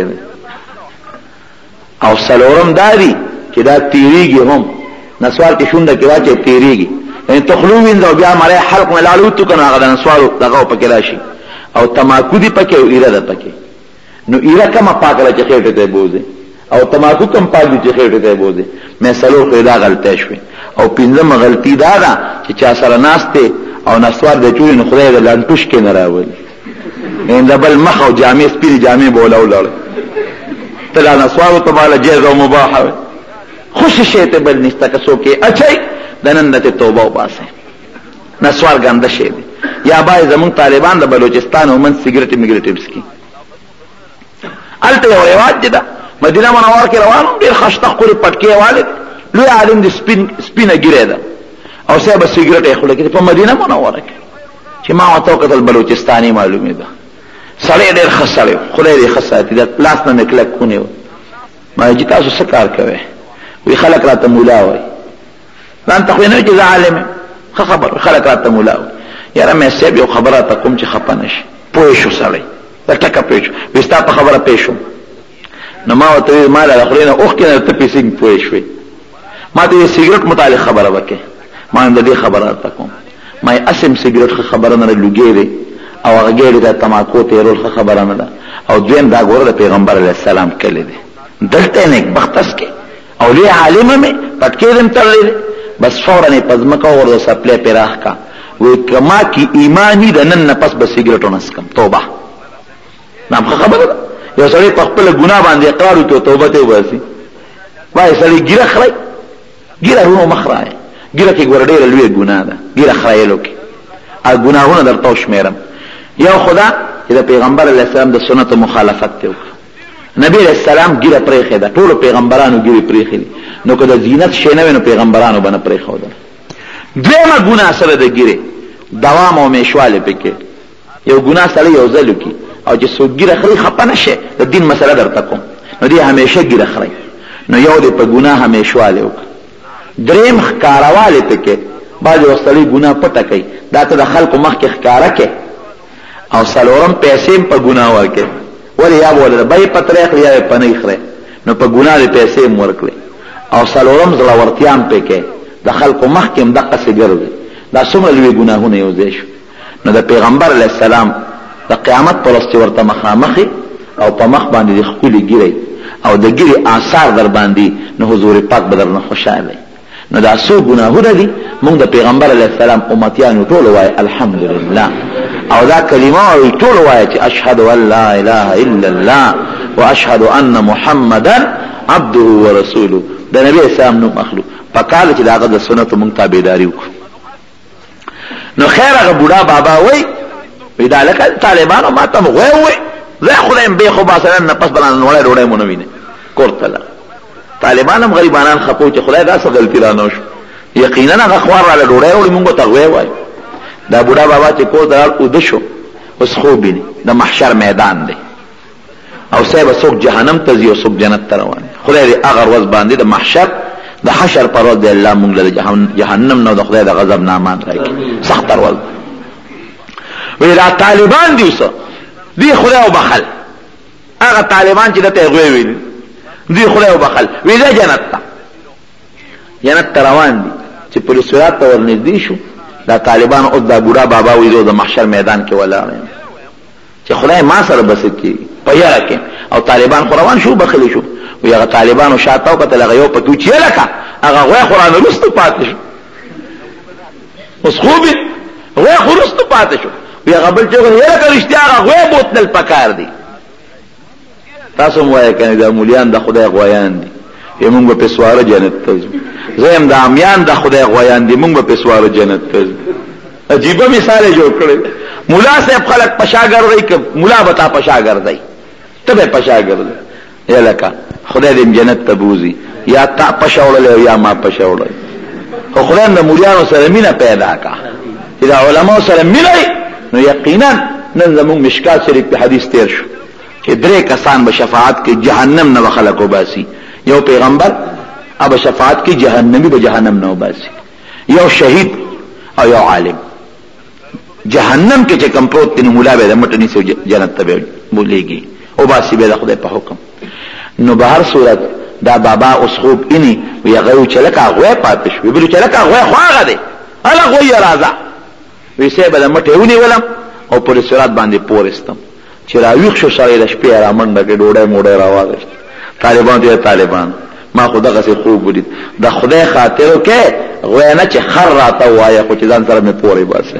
او سلورم دادی چې دا تیریږي هم نسوار کې شونډه کې واچي تیریږي یعنی تخلوین او بیا مړی حلق ملالو تو کنه هغه نسوارو دغه پکې راشي او تماکو دی پکې او ایره ده پکې نو ایره کما پاکله چې خېټه ته بوزي او تماکو کم پاک دي چې خېټه ته بوزي مې سلور خو دا غلطه شوي او پنځم غلطي دا ده چې چا سره ناشته او نسوار د چوري نو خدای د لانټوش کې نه راوړي ان دبل مخ او جامع سپيري جامع بوله ولړ تلا نسوارو تباله جائز او مباح خوش شي ته بل نشته کسو کې اچي دنن ته توبه وباسه نسوار ګنده شي یا بای زمون طالبان د بلوچستان او من سیګریټ میګریټ مسکی الته یو رواج ده مدینه منوره کې روان ډیر خشته خوري پټکی والد لوی عالم د سپینه ګیره ده او صاحب سیګریټ خو لکه په مدینه منوره کې چې ما وته کتل بلوچستاني معلومه ده سړی ډیر خساره خدای دې خساتې د پلاس نه نکلک کونه ما چې تاسو څه کار کوي وی خلق راته مولا وای ځان ته خو نه چې عالم خبر خلق راته مولا وای یاره مې سیب یو خبره ته کوم چې خپنش پوه شو سړی دا ټکه پېښ وستا په خبره پېښو نو ما وته ما له خلینو اوخ کې ته پیسې پوه شوې ما ته سیګریټ متعلق خبره وکړه ما د دې خبره ته کوم ما اسم سیګریټ خبره نه لګېره او هغه ګېړې د تماکو تیرول خبره نه ده او دویم دا ګوره د پیغمبر علیه السلام کړی دی دلته نه بختس کې او لوی عالم مې پټکېدم تړلې بس فورا نه پزمکا ورو سپلې پیراخ کا وې کما کی ایمانی د نن پس به سیګریټو نسکم توبه نام خبره یو سړی په خپل ګناه باندې اقرار وکړي توبه ته واسي وای سړی ګیره خړای ګیره ورو مخرای ګیره کې ګور ډېر لوی ګناه ده ګیره خړایلو کې ا ګناهونه درته شمیرم یو خدا چې د پیغمبر علیه السلام د سنت مخالفت ته نبی علیہ السلام ګیره پرېخې ده ټول پیغمبرانو ګیره پرېخې نو کله زینت شي نه نو پیغمبرانو باندې پرېخو ده دیمه ګناه سره د ګیره دوام او مشواله پکې یو ګناه سره یو ځل کی او چې څوک ګیره خري خپنه شي د دین مسله درته کوم نو دی همیشه ګیره خري نو یو دې په ګناه همیشواله وک دریم ښکارواله پکې باندې وسلې ګناه پټه کوي دا ته د خلکو مخ کې ښکارا کې او سلورم پیسې په ګناه ورکې ولی یا بوله بای پتریخ یا پنی خره نو په ګناه دې پیسې ورکړي او سلورم زلا ورتيام پکې د خلکو مخ کې مدقه سګرځي دا څومره لوی ګناهونه یو ځای شو نو د پیغمبر علیه السلام د قیامت پر ورځ ورته مخامخي او په مخ باندې د خولي ګيري او د ګيري آثار در باندې نو حضور پاک بدر نه خوشاله نو دا څو ګناهونه دي موږ د پیغمبر علیه السلام امتیانو ټول وای الحمدلله او دا کلمه او ټول وای چې اشهد ان لا اله الا الله واشهد ان محمدا عبده ورسوله د نبی اسلام نو مخلوق پکاله چې داغه د سنت مونږ تابعداري وکړو نو خیر هغه بوډا بابا وای وی دا لکه طالبانو ما ته وای زه خدایم به خو باسن نه پس بلان وړای ډوړای مونږ ویني کوړتل طالبانم غریبانان خپو چې خدای دا څه غلطی را نوش یقینا هغه خوار را ډوړای وړي مونږ ته وای دا بوډا بابا چې کو درال اود شو اوس خو بیني د محشر میدان دی او صاحب څوک جهنم ته ځي او څوک جنت ته روان خدای دې هغه ورځ باندې د محشر د حشر پر ورځ الله مونږ له جهنم نه د خدای د غضب نه امان راکړي سخت ورځ وی دا طالبان دي وسه دی خدای او بخل هغه طالبان چې دته غوي وي دی خدای او بخل وی دا جنت ته روان دي چې پولیس ورات ته ورنږدې شو دا طالبان او دا بوډا بابا وی د محشر میدان کې ولاړ چې خدای ما سره بس کی پیاره کې او طالبان روان شو بخلی شو وی هغه طالبانو شاته او کته لغیو په کوچی لکه هغه غوي قران رستو پاتې شو اوس خوبي غوي خرستو پاتې شو وی هغه بل چې یې کړشتیا هغه غوي بوتل پکار دي تاسو مو وایي کنه دا مولیان د خدای غویان دي موږ په سواره جنت ته زم د امیان د خدای غویان دي موږ په سواره جنت ته عجیب مثال جوړ کړل مولا صاحب خلق پشاګردای ک مولا بتا پشاګردای تبه پشاګردای یا لکه خدای دې جنت ته بوزي یا تا پښاوړل یا ما پښاوړل خو خدای د مولیانو سره مینه پیدا کا چې دا علماء سره مینه نو یقینا نن زموږ مشکات شریف په حدیث تیر شو چې درې کسان به شفاعت کې جهنم نه خلقو باسي یو پیغمبر اب شفاعت کې جهنمی به جهنم نه وباسي یو شهید او یو عالم جهنم کې چې کم پروت دی مولا به مټنی سو جنت ته بولېږي او باسي به خدای په حکم نو به هر صورت دا بابا اوس خوب اني وی غو چلکا غوې پاتې شو وی چلکا غوې خواغه دی الا غوې راځه وی سه به مټېونی ولم او پر سرات باندې پورستم چې راویښ شو سړی د شپې را منډه کې ډوډۍ موډۍ راواغشت طالبان دي طالبان ما خدا غسي خوب ولید د خدای خاطر کې غوې نه چې خر راته وایي خو چې ځان سره مې پورې باسه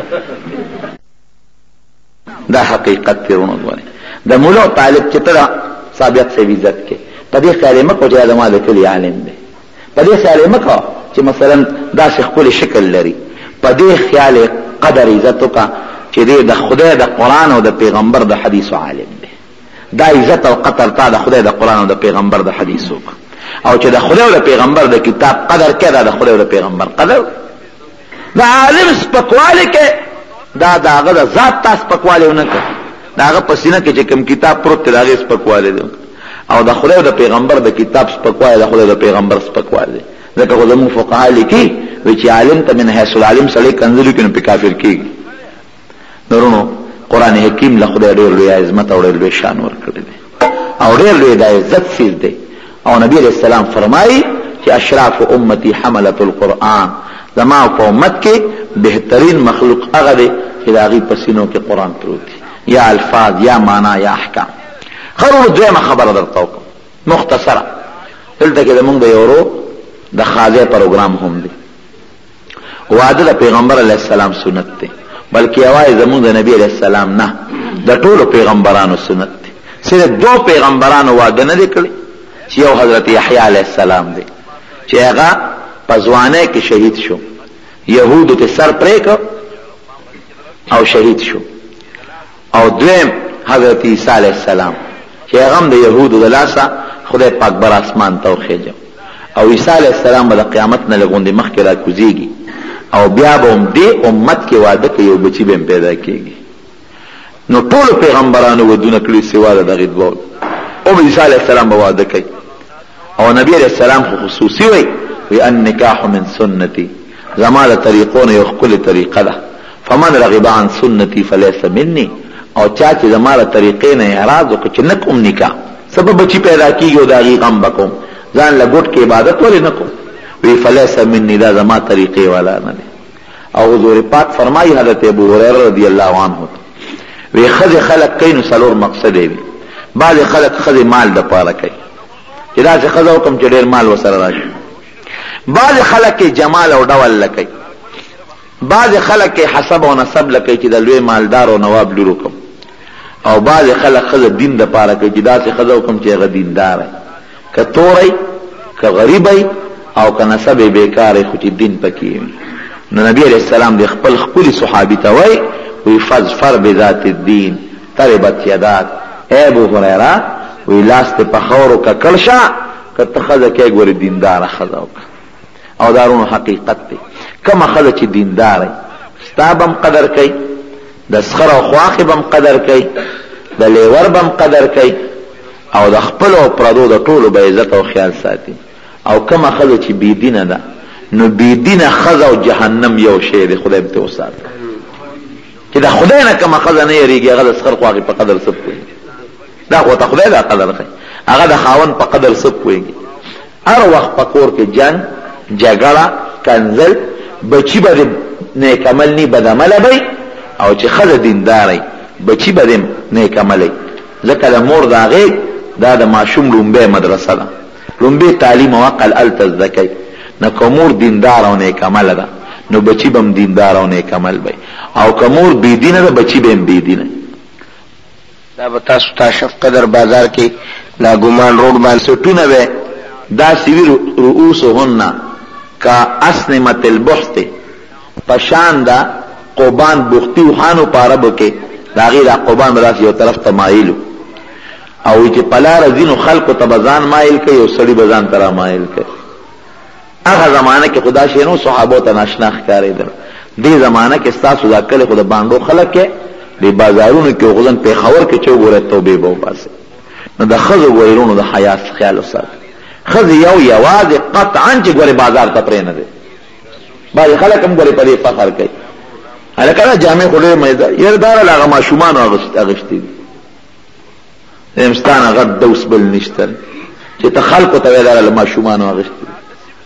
دا حقیقت تیرونه غواړي د مولا طالب چې تر ثابت سي عزت کې پدې کلمه کو چې ادمه د کلی عالم دی پدې کلمه کو چې مثلا دا خپل شکل لري پدې خیال قدر عزت کا چې د خدای د قران او د پیغمبر د حدیث عالم دی دا عزت او قدر تا د خدای د قران او د پیغمبر د حدیث او چې د خدای او د پیغمبر د کتاب قدر کړه د خدای او د پیغمبر قدر د عالم سپکواله کې دا داغه د ذات تاس پکواله نه کوي داغه پسینه کې چې کوم کتاب پروت دی داغه سپکواله دی او د خدای او د پیغمبر د کتاب سپکواله د خدای او د پیغمبر سپکواله ځکه علماء فقها لیکي چې عالم ته من حيث العالم سره کنځلو کې په کافر کېږي نورونو قران حکیم له خدای ډېر لوی عظمت او ډېر لوی شان ورکړي دي او ډېر لوی د عزت سیز دی او نبی علیہ السلام فرمایي چې اشراف امتی حمله القرآن زما په امت کې بهترین مخلوق هغه دی چې داغي پسینو کې قران پروت دی یا الفاظ یا معنا یا احکام خبره دویمه خبره درته مختصره دلته کې موږ د یورو د خاصه پروګرام هم دی وعده د پیغمبر علیه السلام سنت دی بلکې اوای زموږ د نبی علیہ السلام نه د ټولو پیغمبرانو سنت دی صرف دو پیغمبرانو وعده نه کړی چې یو حضرت یحیی علیہ السلام دی چې هغه پزوانه کې شهید شو يهودو ته سر پرېک او شهید شو او دویم حضرت عیسی علیہ السلام چې هغه د يهودو د لاسه خدای پاک بر اسمان ته خېجو او عیسی علیہ السلام د قیامت نه لګوندې مخکې را کوزيږي او بیا به هم دې امت کې وعده کوي یو بچی به پیدا کیږي نو ټول پیغمبرانو ودونه کړی سوا د دغه دوه او عیسی علیہ السلام به وعده کوي او نبی علیہ السلام خصوصي وي ان نکاح من سنتي زما د طریقونو یو خپل طریقه ده فمن رغب عن سنتي فليس مني او چا چې زما د طریقې نه اعتراض وکړي چې نکوم نکاح سبب بچی پیدا کیږي او د غم بکوم ځان لګوټ کې عبادت ولې نکوم وی فليس مني دا زما طریقې والا نه او حضور پاک فرمایي حضرت ابو هريره رضی الله عنه وی خلق کین سلور مقصد دی بعض خلق مال د پاره کوي چې دا څه خزو کوم چې ډیر مال وسره راشي بعض خلق جمال او ډول لکي بعض خلق حسب او نسب لکي چې د لوی مالدار او نواب لورو کوم او بعض خلق دین د پاره کوي چې دا څه خزو کوم چې غ دیندار ک توري ک غریبي او ک نسب بیکار خو چې دین پکې نو نبی علیہ السلام د خپل صحابي ته وای وی فظفر بذات الدین تربت یداک. اے ابو هریره وی لاس ته په خاورو ککړ شه که ته ښځه کې ګورې دینداره ښځه وکړه. او دارونو حقیقت دی کومه ښځه چې دینداره ستا به هم قدر کوي، د سخر او خواښې به هم قدر کوي، د لیور به هم قدر کوي، او د خپلو او پردو د ټولو به عزت او خیال ساتي. او کومه ښځه چې بېدینه ده نو بېدینه ښځه او جهنم یو شی دی. خدای به ته وساته چې د خدای نه کومه ښځه نه یېرېږي هغه د سخر خواښې په قدر څه پوهېږي. دا خو ته خدای دا قدر کوي، هغه د خاوند په قدر څه پوهېږي. هر وخت په کور کې جنګ جګړه کنځل بچي به د نیک عمل نی بد عمله وي، او چې ښځه دینداره بچي به د نیک عمله. ځکه د مور د هغې دا د ماشوم لومبۍ مدرسه ده، لومبۍ تعلیم او عقل هلته زده کوي. نو که مور دیندار او نیک عمله ده نو بچي به هم دیندار او نیک عمل وي، او که مور بېدینه ده بچي به هم بېدینه. دا به تاسو تاشف قدر بازار کې لا ګمان روډ باندې سټونه به داسې وي رؤوسهن کا اسنمة البحت پشان دا قوبان بختی وخانو پاربو کې د هغې دا قوبان به داسې یو طرف ته مایلو، او چې په لاره ځینو خلکو ته به ځان مایل کوي او سړي به ځان ته را مایل کوي. هغه زمانه کې خدا شی نو صحابو ته ناشنا ښکارېدل. دې زمانه کې ستاسو دا کلي خو د بانډو خلک کې د بازارونو کې غوځن پېښور کې چې وګورئ توبې به وباسئ. نو د ښځو ویرونو د حیا خیال وساتئ. ښځې یوازې قطعا چې ګورې بازار ته پرې نه دی. بعضې خلک هم ګورې په دې فخر کوي هلکه دا جامې خو ډېرې مزدار یاره دا له هغه ماشومانو اغوښتې دي. یم ستا نه غټ دوس بل نشته چې ته خلکو ته وایې دا له ماشومانو اغوښتې دي.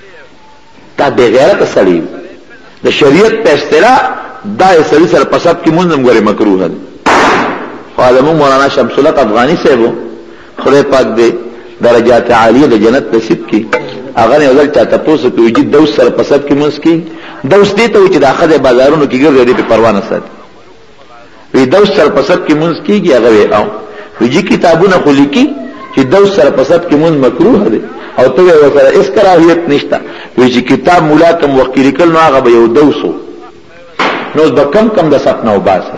دا بېغیرته سړي د شریعت په اصطلاح دا یې سړي سره په سب کې مونځ هم ګورې مکروه دی. خو زموږ مولانا شمس الحق افغاني صاحب و خدای پاک دې درجات عالیه د جنت نصیب کړي. هغه نه یو ځل چا تپوس کوي چې دوس سره په سب کې مونځ کوي. دوس دې ته وایي چې دا ښځې بازارونو کې ګرځي دې پې پروا نه ساتي. وایي دوس سره په سب کې مونځ کېږي هغه وایي او وایي کتابونه خو لیکي چې دوس سره په سب کې مونځ مکروه دی او ته وایې ورسره هېڅ کراهیت نشته. وایي چې کتاب مولا کم وخت کې لیکل نو هغه به یو دوس و نو اوس به کم د سپ نه وباسئ.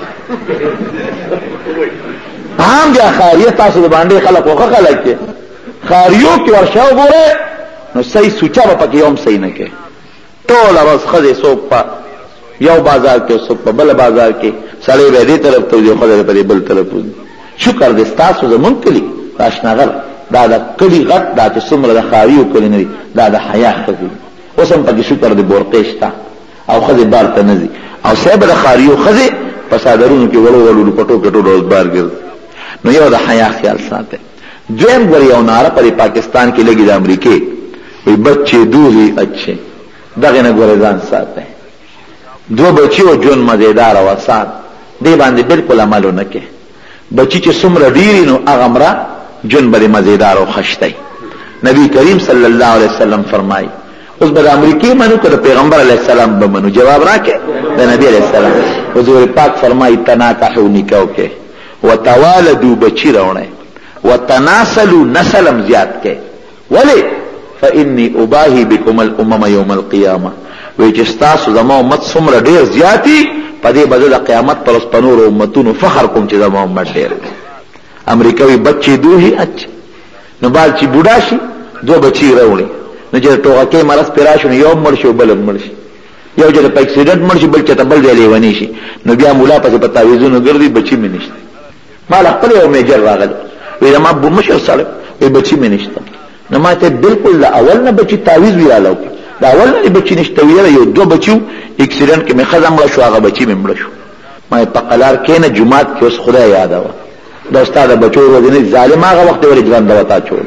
عام بیا خاریه تاسو د باندې خلک وښه خلک کې خاریو کې ورشه وګورئ نو صحیح سوچه به پکې یو هم صحیح نه کوي. ټوله ورځ ښځې څوک په یو بازار کې څوک په بل بازار کې سړی به دې طرف ته وځي او ښځه به دې بل طرف وځي. شکر دې ستاسو زمونږ کلي اشناغر دا د کلي غټ دا چې څومره د خاریو کلي نه دي دا د حیا ښځې اوس هم پکې شکر دې بورقې شته او ښځې بار ته نه ځي او صاحب د خاریو ښځې په څادرونو کې وړو وړو لپټو کې ټول ورځ بار ګرځي. نو یو د حیا خیال ساتئ. دویم ګورې یو ناره په پاکستان کې لګي د امریکې وی بچے دو ہی اچھے دغه نه ګورې ځان ساتئ. دو بچي او ژوند مزیدار او آسان دې باندې بالکل عمل ونه کې. بچي چې څومره ډېري نو هغه مره ژوند به مزیدار او خشتئ. نبی کریم صلی الله علیه وسلم فرمایي اوس به د امریکې منو که د پیغمبر علیه السلام به منو؟ جواب راکې د نبی علیه السلام. حضور پاک فرمایي تناکحوا نکاح وکړئ وتوالدوا بچي راوړئ وتناسلوا نسلم زیات کې. ولې؟ فإني أباهي بكم الأمم يوم القيامة وی چې ستاسو زما امت څومره ډېر زیاتي په دې به زه د قیامت پر ورځ په نورو امتونو فخر کوم چې زما امت ډېر دی. امریکوي بچې دو هي اچ نو بعد چې بوډا شي دو بچي راوړي نو چې ټوغکې مرض پې راشي نو یو مړ شي او بل هم مړ شي. یو چې په اکسیډنټ مړ شي بل چې ته بل ځای لیونی شي نو بیا مولا پسې په تعویذونو ګرځي بچي مې نشته. ما له خپل یو میجر راغلی وی زما مشر سړی وی بچي مې نشته. نو ما ته بالکل د اول نه بچي تعویذ ویاله د اول نه بچي نشته ویاله یو دو بچیو اکسیډنټ کې مې ښځه مړه شو هغه بچي مې مړه شو. ما په قلار کې نه جومات کې اوس خدای یاده وه دا ستا د بچو ورځې ظالم هغه وخت ولې ژرنده وتا چوله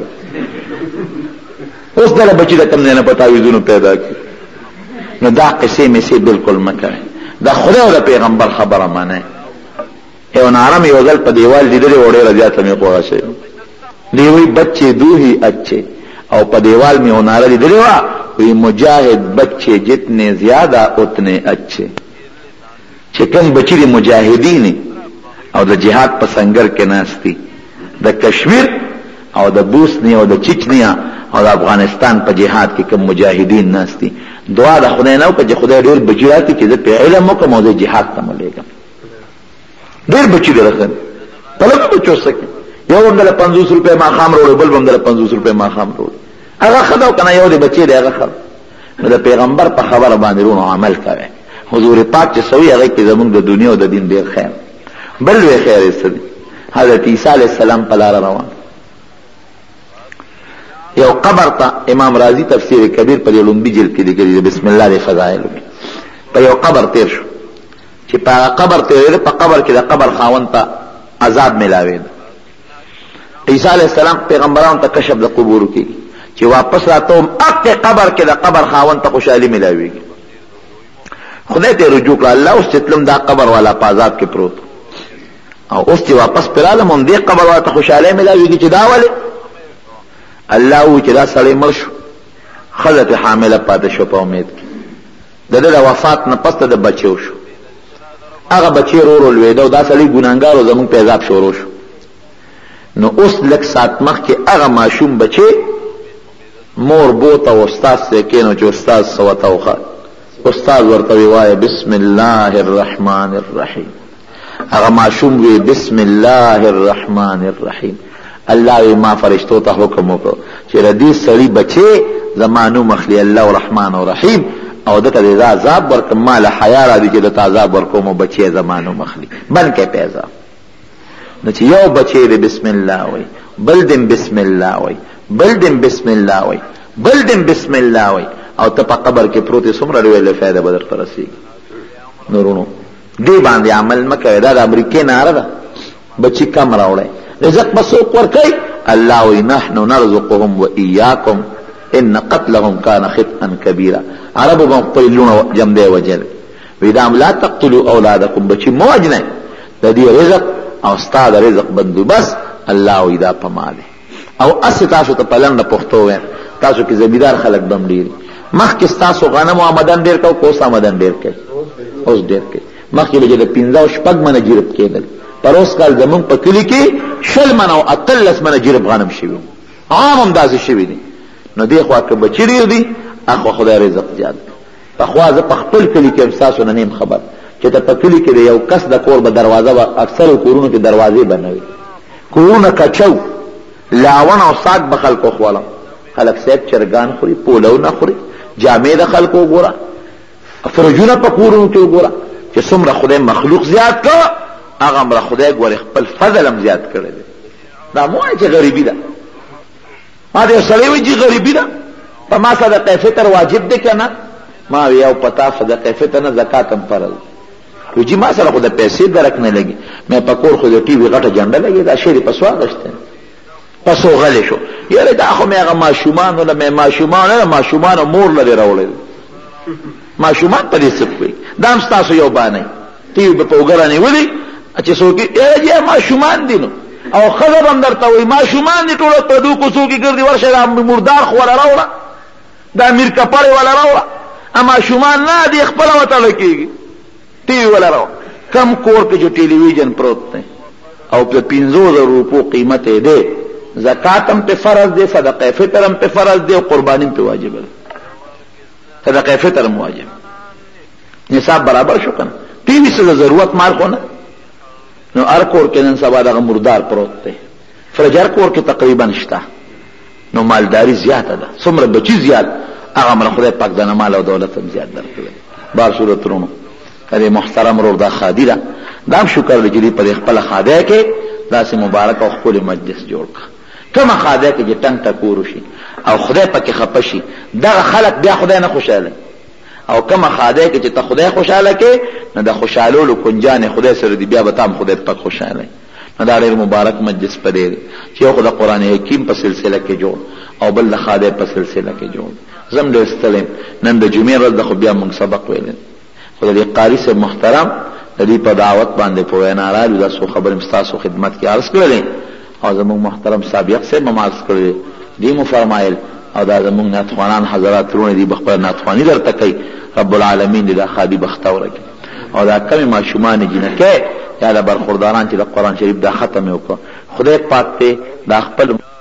اوس دله بچي د کوم ځای نه په تعویذونو پیدا کړي. نو دا قصې میسې بالکل مه کوئ. دا خدای او د پیغمبر خبره منئ. یو ناره مې یو ځل په دیوال لیدلې و ډېره زیاته مې خوښه شوې دی وی بچے دو ہی اچھے او په دیوال میں نعرہ لیدلې وه وی مجاہد بچے جتنے زیادہ اتنے اچھے. چې کوم بچي د مجاهدین او د جهاد په سنگر کې ناستی د کشمیر او د بوسنی او د چچنیا او د افغانستان په جهاد کې کوم مجاهدین ناستی دعا د خدای نه وکړه چې خدای ډېر بچي راکړي چې زه په علم وکړم او زه جهاد ته ملېږم. ډېر بچي دی رسن په لږو بچو سکي یو هم دله 50 روپۍ ماښام راوړي بل به هم دله 50 روپۍ ماښام راوړي هغه ښه ده او که نه یو دی بچی دی هغه ښه نو د پیغمبر په خبره باندې رونو عمل کوئ حضور پاک چې سوي هغه کې زموږ د دنیا او د دین ډېر خیر بل لوی خیر یې څه دی حضرت عیسی علیه السلام په لاره روان یو قبر ته امام رازی تفسیر کبیر په لومبي جلد کې لیکلي بسم الله د فضایلو کې په یو قبر تیر شو چې په هغه قبر تېرېده په قبر کې د قبر خاوند ته عذاب میلاوېده عیسی علیه السلام پیغمبرانو ته کشف د قبورو کېږي چې واپس راته هم اقې قبر کې د قبر خاوند ته خوشحالي میلاوېږي خدای ته رجوع کړه الله اوس چې تلم دا قبر والا په عذاب کې پروت او اوس چې واپس پرالم هم دې قبر والا ته خوشحالي میلاوېږي چې دا ولې الله و چې دا سړی مړ شو ښځه ترې حامله پاتې شو په امید کې د ده د وفات نه پس ته د بچیو شو هغه بچی رو رو لوېده او دا سړی ګناهګار و زموږ په عذاب شروع شو نو اوس لږ ساعت مخکې هغه ماشوم بچی مور بوته و استاد سره کېنو چې استاد څه ورته وښایي استاد ورته ووایه بسم الله الرحمن الرحیم هغه ماشوم وی بسم الله الرحمن الرحیم الله وی ما فرشتو ته حکم وکړو چې د دې سړي بچی زما نوم اخلي الله رحمان و رحیم او دته د عذاب ورکړم ما له حیا راځي چې دته عذاب ورکوم او بچی زما نوم اخلي بند کې په عذاب نو چې یو بچی دی بسم الله وی بل دم بسم الله وی بل دم بسم الله وی بل دم بسم الله وی او ته په قبر کې پروت څومره ډېره فایده به درته رسېږي نورونو دې باندې عمل مه کوئ دا د امریکې ناره ده بچي کم راوړئ رزق به څوک ورکوي الله وی نحن نرزقهم وإیاکم ان قتلهم کان خطئا کبیرا عربو به خپل لونه جمدی وجل وی دا لا تقتلوا اولادکم بچي مه وجنئ د دې رزق او ستا د رزق بندوبست الله وی دا په ما دی او اسې تاسو ته په لنډه پښتو وایم تاسو کې زمیندار خلک به هم ډېر مخکې ستاسو غنم او آمدن ډېر کوو که اوس آمدن ډېر کوي اوس ډېر کوي مخکې به چې د 15 او 6 منه جرب کېدل پر اوس کال زمونږ په کلي کې 20 منه او 18 منه جرب غنم شوي عام هم داسې شوي دي نو دې خوا که بچي ډېر دي اخوا خدای رزق زیات پخوا زه په خپل کلي کې هم ستاسو نه نیم خبر چې ته په کلي کې د یو کس د کور به دروازه به اکثرو کورونو کې دروازې به نه وي کورونه کچو لاون او ساک به خلکو خوړم خلک صاحب چرګان خوري پولو نه خوري جامې د خلکو وګوره فرجونه په کورونو کې وګوره چې څومره خدای مخلوق زیات کړه هغه امره خدای ګوري خپل فضل هم زیات کړی دی دا مو چې غریبي ده ما دې سړی وایي چې غریبي ده په ما صدقه فطر واجب دی که نه ما وی او پتا صدقه فطر نه زکات هم فرض وی چې ما سره خو د پیسې درک نه لګي مې په کور خو د ټي وي غټه جنډه لګي دا شی په سوا غشته پسو غلی شو یاره دا خو مې هغه ماشومان ولا مې ماشومان مور لري راوړل ماشومان په دې څه کوي دا هم ستاسو یو باندې ټي وي په وګره نه ولي چې څوک یې ماشومان دي نو او خزر هم درته وایي ماشومان دي ټول په دو کوڅو کې ګرځي ورشه دا مردار خو ولا راوړه دا میر کپړې ولا راوړه اما شومان نه دي خپل وته لکېږي ټي وي ولا راوړه کم کور کې جو ټلویزیون پروت دی او په 500 روپو قیمت یې دی زکات هم په فرض دی صدقه فطر هم په فرض دی او قربانی هم په واجب ده صدقه فطر هم واجب نصاب برابر شو کنه ټي وي څه ضرورت مار خو نه نو هر کور کې نن سبا دغه مردار پروت دی فرجر کور کې تقریبا شته نو مالداری زیاته ده څومره بچی زیات هغه مر خدای پاک د مال او دولت هم زیات درکړي بار صورتونو کله محترم ورور دا خادي ده دا شکر لري په خپل خاده کې داسې مبارک او خپل مجلس جوړ کړه کما خاده کې چې ټنګ ټکور شي او خدای پاک خپشي دا خلق بیا خدای نه خوشاله او کما خاده کې چې ته خدای خوشاله کې نه د خوشالولو کنجان خدای سره دی بیا به تام خدای پاک خوشاله نه دا ډېر مبارک مجلس پدې چې یو خدای قران حکیم په سلسله کې جوړ او بل د خاده په سلسله کې جوړ زم له استلم نن د جمعې ورځ د خو بیا موږ سبق ویل خدای دې قاری سے محترم د دې په دعوت باندې په وینا راځي دا سو خبر مستاسو خدمت کې عرض کړل او زموږ محترم سابق سے مماز کړل دې مو فرمایل او دا زموږ ناتخوانان حضرات رونه دي بخبر ناتخوانی درته کوي رب العالمین دې دا خادي بختور کړي او دا کمی ماشومان جنکه یا د برخورداران چې د قران شریف دا ختم وکړه خدای پاک ته دا خپل